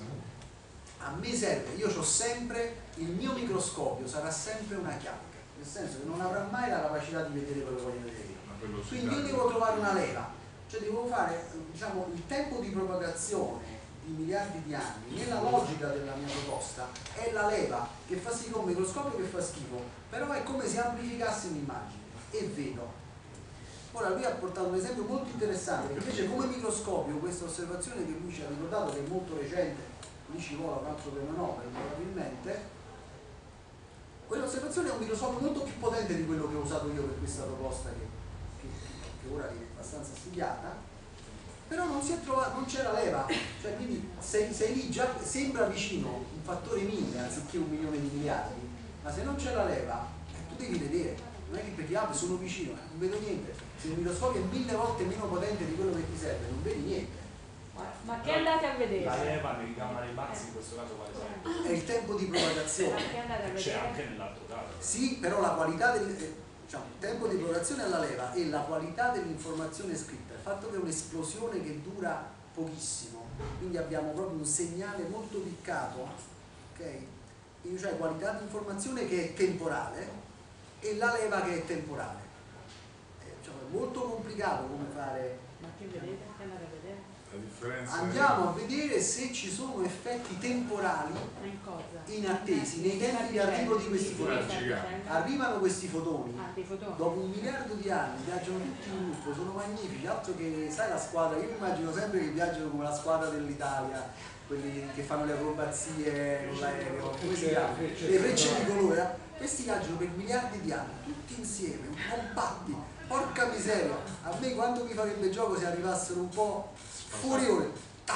A me serve, io ho sempre, il mio microscopio sarà sempre una chiave, nel senso che non avrà mai la capacità di vedere quello che voglio vedere io. Quindi io devo trovare una leva, cioè devo fare, diciamo, il tempo di propagazione di miliardi di anni, nella logica della mia proposta, è la leva che fa sì con un microscopio che fa schifo, però è come se amplificassi un'immagine, e vedo. Ora lui ha portato un esempio molto interessante, perché invece come microscopio questa osservazione che lui ci ha ricordato, che è molto recente, lì ci vuole un altro premio Nobel probabilmente, quell'osservazione è un microscopio molto più potente di quello che ho usato io per questa proposta che, che, che ora è abbastanza studiata, però non si è trovato, non c'era leva, cioè quindi sei, sei lì già, sembra vicino un fattore mille anziché un milione di miliardi, ma se non c'è la leva eh, tu devi vedere, non è che perché ah, sono vicino, eh, non vedo niente, se il microscopio è mille volte meno potente di quello che ti serve non vedi niente. Ma che andate a vedere? La leva nel gamma ray burst in questo caso quale sarebbe? È il tempo di propagazione. Ma che andate a vedere? C'è anche nell'altro caso. Sì, però la qualità del eh, diciamo, il tempo di propagazione alla leva e la qualità dell'informazione scritta, il fatto che è un'esplosione che dura pochissimo, quindi abbiamo proprio un segnale molto piccato, ok? Quindi cioè qualità di informazione che è temporale e la leva che è temporale. Eh, diciamo, è molto complicato come fare. Ma che vedete? Che andate a vedere? La differenza Andiamo a vedere se ci sono effetti temporali In cosa? inattesi nei tempi di arrivo di questi fotoni. gigante. Arrivano questi fotoni, Ah, dei fotoni. dopo un miliardo di anni viaggiano tutti in gruppo, sono magnifici, altro che, sai la squadra, io mi immagino sempre che viaggiano come la squadra dell'Italia, quelli che fanno le acrobazie con l'aereo, come si chiama? Le frecce di colore, eh? Questi viaggiano per miliardi di anni, tutti insieme, compatti, porca miseria, a me quando mi farebbe gioco se arrivassero un po' fuori ore,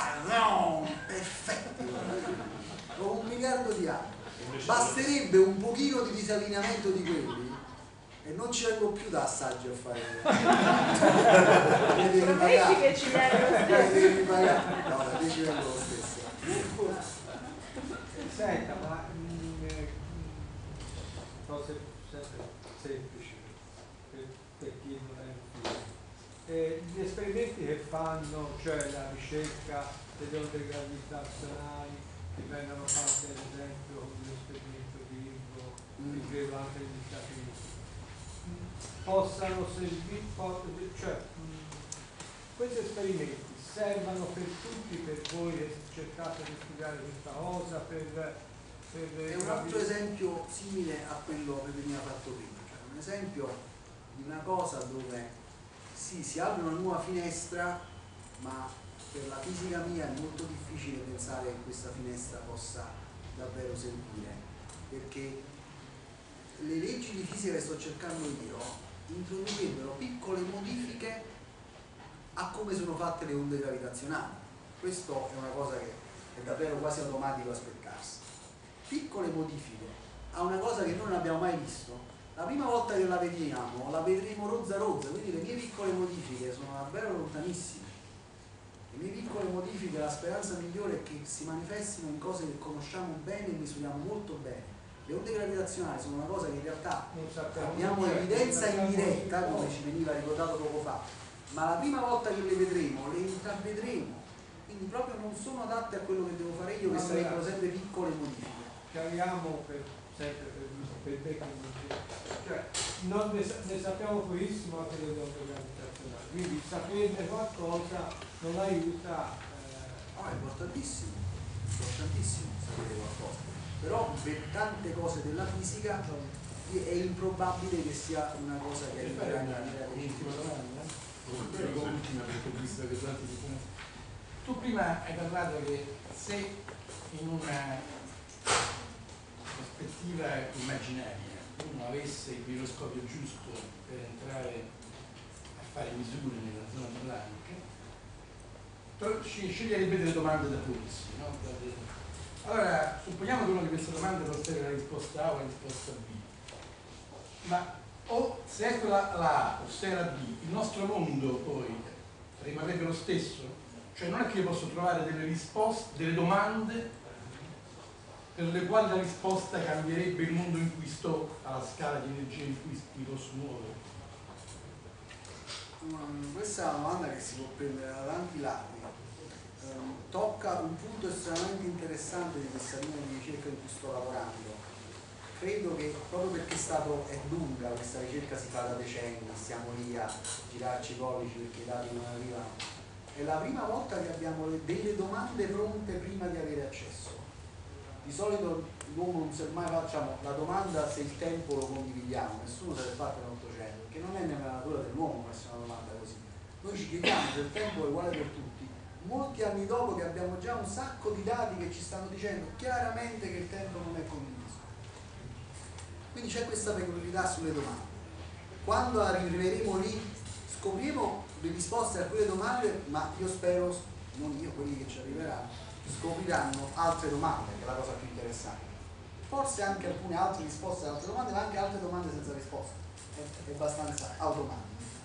perfetti, dopo un miliardo di anni, basterebbe un pochino di disallineamento di quelli e non ci vengo più da assaggi a fare. Mi devi Prometti pagare. che ci viene lo Mi stesso. devi pagare. No, te ci vengo lo stesso. Senta, ma mh, eh, cose sempre semplici per, per chi non è un fisico. Eh, gli esperimenti che fanno, cioè la ricerca delle onde gravitazionali che vengono fatte ad esempio con l'esperimento di Virgo, che credo anche negli Stati Uniti, mh, possano servire, po- cioè mh, questi esperimenti servono per tutti, per voi che cercate di studiare questa cosa, per, per È un altro esempio simile a quello che veniva fatto prima, cioè un esempio di una cosa dove sì, si apre una nuova finestra, ma per la fisica mia è molto difficile pensare che questa finestra possa davvero servire, perché le leggi di fisica che sto cercando io introducerebbero piccole modifiche a come sono fatte le onde gravitazionali. Questo è una cosa che è davvero quasi automatico aspettarsi. Piccole modifiche a una cosa che noi non abbiamo mai visto. La prima volta che la vediamo, la vedremo rozza rozza, quindi le mie piccole modifiche sono davvero lontanissime. Le mie piccole modifiche, la speranza migliore è che si manifestino in cose che conosciamo bene e misuriamo molto bene. Le onde gravitazionali sono una cosa che in realtà abbiamo evidenza indiretta, come ci veniva ricordato poco fa, ma la prima volta che le vedremo, le intravedremo, quindi proprio non sono adatte a quello che devo fare io, che sarebbero sempre piccole modifiche. Chiariamo per, sempre per, per Beck, cioè non ne, ne sappiamo pochissimo anche delle onde gravitazionali, quindi saperne qualcosa non aiuta. Eh... No, è importantissimo, importantissimo sapere qualcosa, però per tante cose della fisica è improbabile che sia una cosa che aiuterà nella vita quotidiana. L'ultima, perché ho visto che tanti dicono. Tu prima hai parlato che se in una prospettiva immaginaria uno avesse il microscopio giusto per entrare a fare misure nella zona atlantica, sceglierebbe delle domande da porsi, no? Allora, supponiamo che una di queste domande possa avere la risposta A o la risposta B, ma o se è quella la A o se è la B, il nostro mondo poi rimarrebbe lo stesso? Cioè non è che io posso trovare delle risposte, delle domande per le quali la risposta cambierebbe il mondo in cui sto, alla scala di energia in cui mi posso muovere? Um, questa è una domanda che si può prendere da tanti lati. Um, tocca un punto estremamente interessante di questa linea di ricerca in cui sto lavorando. Credo che proprio perché è, stato, è lunga, questa ricerca si fa da decenni, stiamo lì a girarci i pollici perché i dati non arrivano. È la prima volta che abbiamo delle domande pronte prima di avere accesso. Di solito l'uomo non si è mai facciamo la domanda se il tempo lo condividiamo, nessuno se l'è fatta nell'Ottocento, perché non è nella natura dell'uomo farsi una domanda così. Noi ci chiediamo se il tempo è uguale per tutti, molti anni dopo che abbiamo già un sacco di dati che ci stanno dicendo chiaramente che il tempo non è condiviso. Quindi c'è questa peculiarità sulle domande. Quando arriveremo lì scopriremo le risposte a quelle domande, ma io spero, non io, quelli che ci arriveranno, scopriranno altre domande, che è la cosa più interessante. Forse anche alcune altre risposte ad altre domande, ma anche altre domande senza risposta. È, è abbastanza automatico.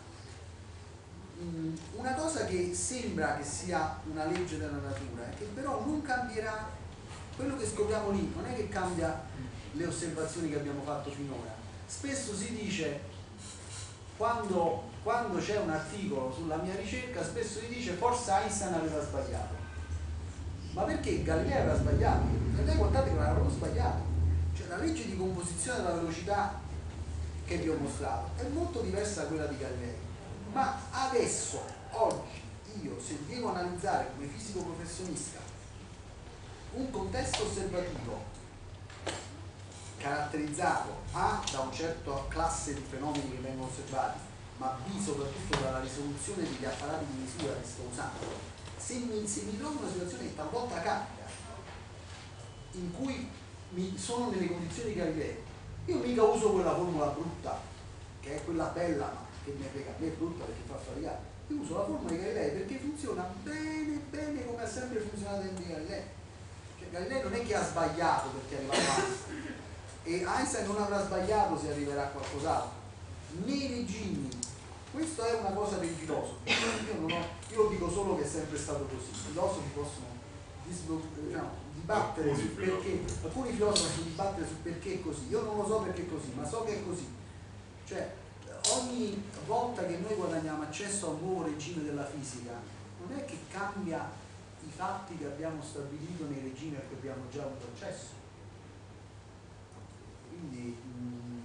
Mm, una cosa che sembra che sia una legge della natura è che però non cambierà quello che scopriamo lì, non è che cambia le osservazioni che abbiamo fatto finora. Spesso si dice, quando, quando c'è un articolo sulla mia ricerca, spesso si dice forse Einstein aveva sbagliato. Ma perché Galileo aveva sbagliato? Galileo guardate che non aveva proprio sbagliato. Cioè la legge di composizione della velocità che vi ho mostrato è molto diversa da quella di Galileo. Ma adesso, oggi, io se devo analizzare come fisico professionista un contesto osservativo caratterizzato A da una certa classe di fenomeni che vengono osservati, ma B soprattutto dalla risoluzione degli apparati di misura che sto usando, se mi, se mi trovo in una situazione che talvolta capita, in cui mi sono nelle condizioni di Galileo, io mica uso quella formula brutta, che è quella bella, ma che mi frega, a me è brutta perché fa fare, io uso la formula di Galileo perché funziona bene, bene come ha sempre funzionato in Galileo. Cioè Galileo non è che ha sbagliato perché arriva a e Einstein non avrà sbagliato se arriverà a qualcos'altro. Nei regimi, questa è una cosa dei filosofi, io, non ho, io lo dico solo che è sempre stato così. I filosofi possono diciamo, dibattere alcuni su perché, alcuni filosofi possono dibattere su perché è così, io non lo so perché è così, ma so che è così. Cioè, ogni volta che noi guadagniamo accesso a un nuovo regime della fisica, non è che cambia i fatti che abbiamo stabilito nei regimi a cui abbiamo già avuto accesso. Quindi mh,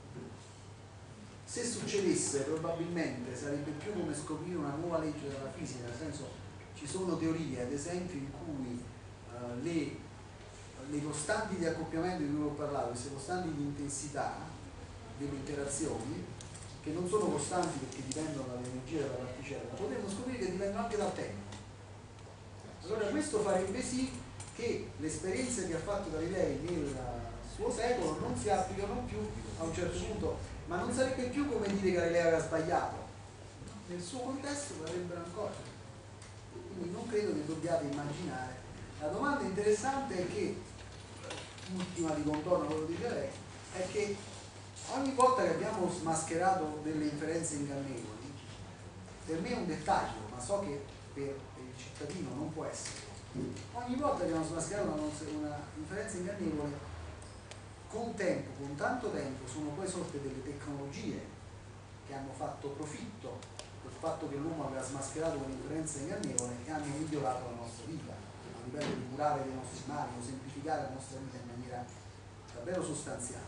se succedesse probabilmente sarebbe più come scoprire una nuova legge della fisica, nel senso ci sono teorie ad esempio in cui uh, le, le costanti di accoppiamento di cui ho parlato, queste costanti di intensità delle interazioni, che non sono costanti perché dipendono dall'energia della particella, potremmo scoprire che dipendono anche dal tempo. Allora questo farebbe sì che le esperienze che ha fatto Galilei nel suo secolo non si applicano più a un certo punto, ma non sarebbe più come dire che Galileo aveva sbagliato, nel suo contesto l'avrebbero ancora. Quindi non credo che dobbiate immaginare. La domanda interessante è che, ultima di contorno a quello che dice lei, è che ogni volta che abbiamo smascherato delle inferenze ingannevoli, per me è un dettaglio, ma so che per il cittadino non può essere. Ogni volta che abbiamo smascherato una, una inferenza ingannevole, con tempo, con tanto tempo, sono poi sorte delle tecnologie che hanno fatto profitto del fatto che l'uomo aveva smascherato un'inferenza ingannevole e hanno migliorato la nostra vita a livello di curare dei nostri mali o semplificare la nostra vita in maniera davvero sostanziale.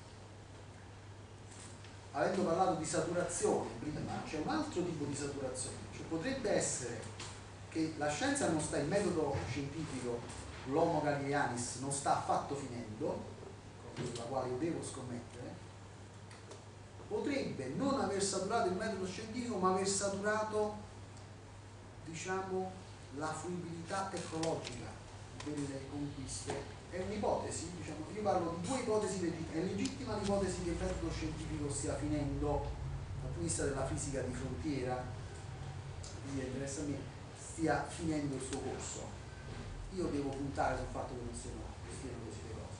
Avendo parlato di saturazione prima, c'è un altro tipo di saturazione, cioè potrebbe essere che la scienza non sta, il metodo scientifico, l'homo galileanis, non sta affatto finendo, sulla quale io devo scommettere, potrebbe non aver saturato il metodo scientifico, ma aver saturato, diciamo, la fruibilità tecnologica delle conquiste. È un'ipotesi, diciamo, io parlo di due ipotesi legittime. È legittima l'ipotesi che il metodo scientifico stia finendo dal punto di vista della fisica di frontiera, quindi interessa a me, stia finendo il suo corso. Io devo puntare sul fatto che non siano così le cose.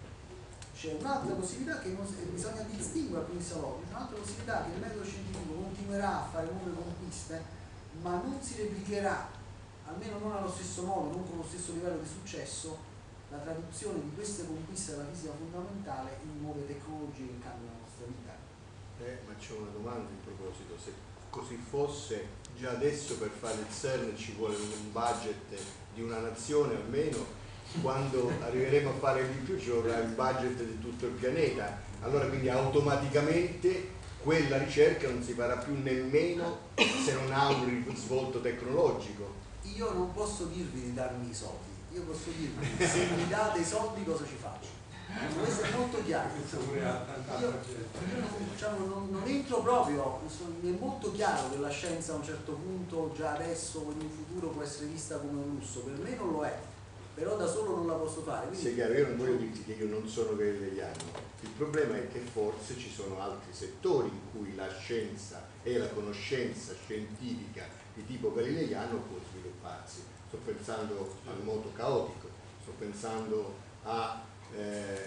C'è un'altra possibilità che non, bisogna distinguere dal punto di vista logico, c'è un'altra possibilità che il metodo scientifico continuerà a fare nuove conquiste, ma non si replicherà, almeno non allo stesso modo, non con lo stesso livello di successo, la traduzione di queste conquiste della fisica fondamentale in nuove tecnologie che cambiano la nostra vita. Eh, ma c'è una domanda in proposito: se così fosse, già adesso per fare il CERN ci vuole un budget di una nazione almeno, quando arriveremo a fare di più ci vorrà il budget di tutto il pianeta, allora quindi automaticamente quella ricerca non si farà più nemmeno se non ha un risvolto tecnologico. Io non posso dirvi di darmi i soldi, io posso dirvi se mi date i soldi cosa ci faccio. Questo è molto chiaro. Io, io non, diciamo, non, non entro proprio, mi è molto chiaro che la scienza a un certo punto, già adesso o in un futuro, può essere vista come un lusso. Per me non lo è, però da solo non la posso fare. Quindi... Sì, chiaro, io non voglio dirti che io non sono galileiano. Il problema è che forse ci sono altri settori in cui la scienza e la conoscenza scientifica di tipo galileiano può svilupparsi. Sto pensando al moto caotico, sto pensando a Eh,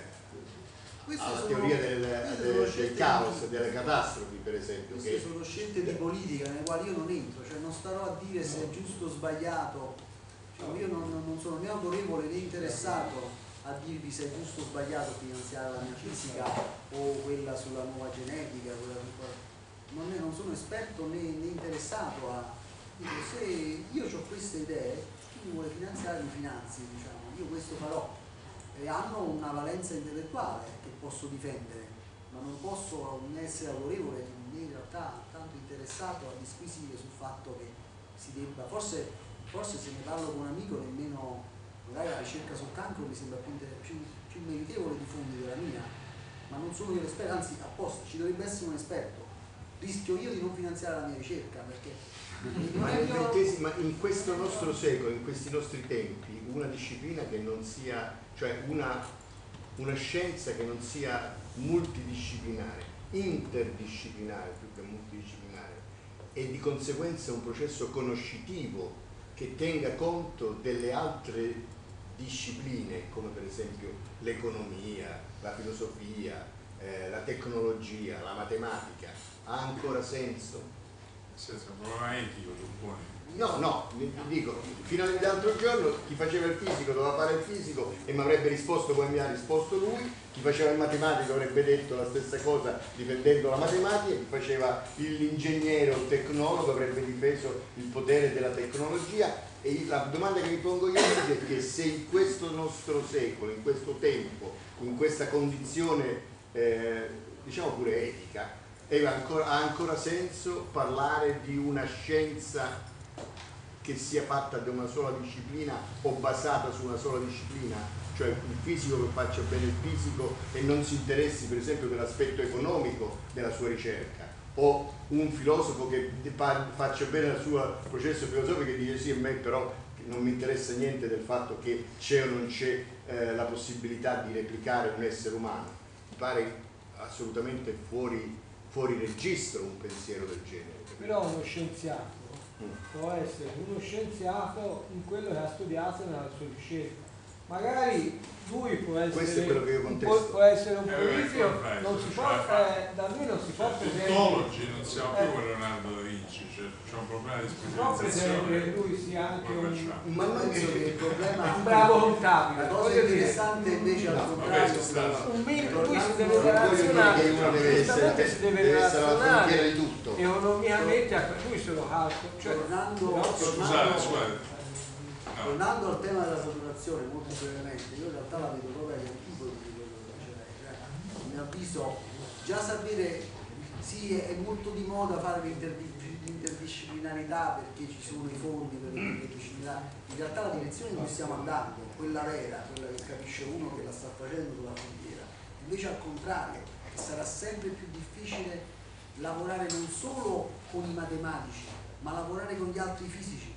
alla sono, teoria del, del, del caos, di... delle catastrofi, per esempio. Queste che... sono scelte di politica nelle quali io non entro, cioè non starò a dire no. se è giusto o sbagliato, cioè, io non, non sono né autorevole né interessato a dirvi se è giusto o sbagliato finanziare la mia fisica o quella sulla nuova genetica, quella non, è, non sono esperto né, né interessato a dico, se io ho queste idee, chi mi vuole finanziare mi finanzi, diciamo, io questo farò. E hanno una valenza intellettuale che posso difendere, ma non posso essere autorevole né in realtà tanto interessato a disquisire sul fatto che si debba, forse, forse se ne parlo con un amico nemmeno, magari la ricerca sul cancro mi sembra più, più, più meritevole di fondi della mia, ma non sono io l'esperto, anzi apposta, ci dovrebbe essere un esperto, rischio io di non finanziare la mia ricerca perché ma, io... ma in questo nostro secolo, in questi nostri tempi, una disciplina che non sia, cioè una, una scienza che non sia multidisciplinare, interdisciplinare più che multidisciplinare, e di conseguenza un processo conoscitivo che tenga conto delle altre discipline, come per esempio l'economia, la filosofia, eh, la tecnologia, la matematica, ha ancora senso? Sì, è un problema etico, suppone. No, no, vi dico, fino all'altro giorno chi faceva il fisico doveva fare il fisico e mi avrebbe risposto come mi ha risposto lui, chi faceva il matematico avrebbe detto la stessa cosa difendendo la matematica, chi faceva l'ingegnere o il tecnologo avrebbe difeso il potere della tecnologia. E la domanda che mi pongo io è che se in questo nostro secolo, in questo tempo, in questa condizione eh, diciamo pure etica, ancora, ha ancora senso parlare di una scienza che sia fatta da una sola disciplina o basata su una sola disciplina, cioè il fisico che faccia bene il fisico e non si interessi per esempio dell'aspetto economico della sua ricerca, o un filosofo che faccia bene il suo processo filosofico e dice sì, a me però non mi interessa niente del fatto che c'è o non c'è eh, la possibilità di replicare un essere umano. Mi pare assolutamente fuori, fuori registro un pensiero del genere. Però uno scienziato può essere uno scienziato in quello che ha studiato nella sua ricerca. Magari lui può essere, questo è quello che io può, contesto. può essere un Eh, politico, beh, non si ce può, la fa. eh, da lui non si può pretendere. Tuttologi non siamo più Eh. con Leonardo da Vinci, cioè c'è un problema di Si può pretendere specializzazione. che lui sia anche Come un, facciamo? Ma non penso che il problema un bravo contabile. la cosa Voglio dire, interessante invece al Vabbè, contrario ci sta. un minimo, lui si Tornando- deve Non voglio dire relazionare, che uno deve giustamente essere, si deve deve essere alla frontiera relazionare di tutto. economicamente, a lui se lo calcola. Cioè, tornando, no, Scusate, tornando, scusate. No. tornando al tema della saturazione molto brevemente, io in realtà la vedo proprio agli antipodi di quello che dice lei, cioè, a mio avviso già sapere sì è molto di moda fare l'interdi- l'interdisciplinarità perché ci sono i fondi per l'interdisciplinarità, in realtà la direzione in cui stiamo andando, quella vera, quella che capisce uno che la sta facendo sulla frontiera, invece al contrario, che sarà sempre più difficile lavorare non solo con i matematici, ma lavorare con gli altri fisici.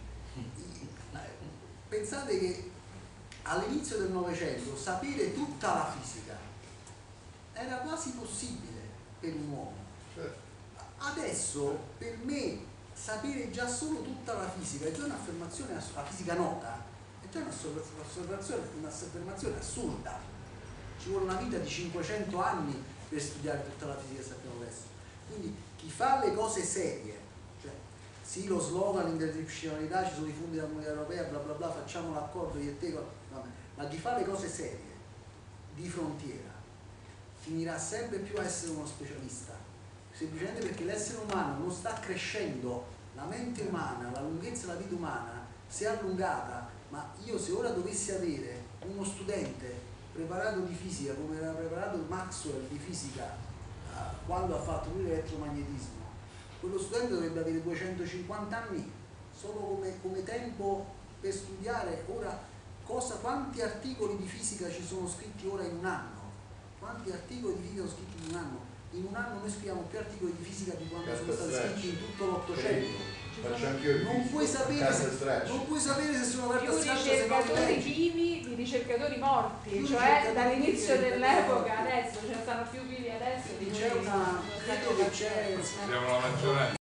Pensate che all'inizio del Novecento sapere tutta la fisica era quasi possibile per un uomo. Adesso per me sapere già solo tutta la fisica è già un'affermazione, ass- la fisica nota, è già un'affermazione, un'affermazione assurda. Ci vuole una vita di cinquecento anni per studiare tutta la fisica che sappiamo adesso. Quindi chi fa le cose serie, cioè sì lo slogan interdisciplinarietà, ci sono i fondi dell'Unione Europea, bla bla bla, facciamo l'accordo io e te, vabbè, ma chi fa le cose serie di frontiera finirà sempre più a essere uno specialista, semplicemente perché l'essere umano non sta crescendo, la mente umana, la lunghezza della vita umana si è allungata, ma io se ora dovessi avere uno studente preparato di fisica come era preparato il Maxwell di fisica eh, quando ha fatto lui l'elettromagnetismo, quello studente dovrebbe avere duecentocinquanta anni solo come, come tempo per studiare. Ora cosa, quanti articoli di fisica ci sono scritti ora in un anno? Quanti articoli di fisica sono scritti in un anno? In un anno noi scriviamo più articoli di fisica di quanto sono stati scritti in tutto l'Ottocento. Faccio anch'io il Non fisico, puoi sapere se, Stracci. non puoi sapere se sono carta Più straccia se non ricercatori leggi. vivi di ricercatori morti, Più cioè ricercatori dall'inizio vivi di dell'epoca ricercatori morti. adesso ce ne stanno più vivi adesso di C'è quelli una, che sono stati credo che c'è Siamo la maggioranza.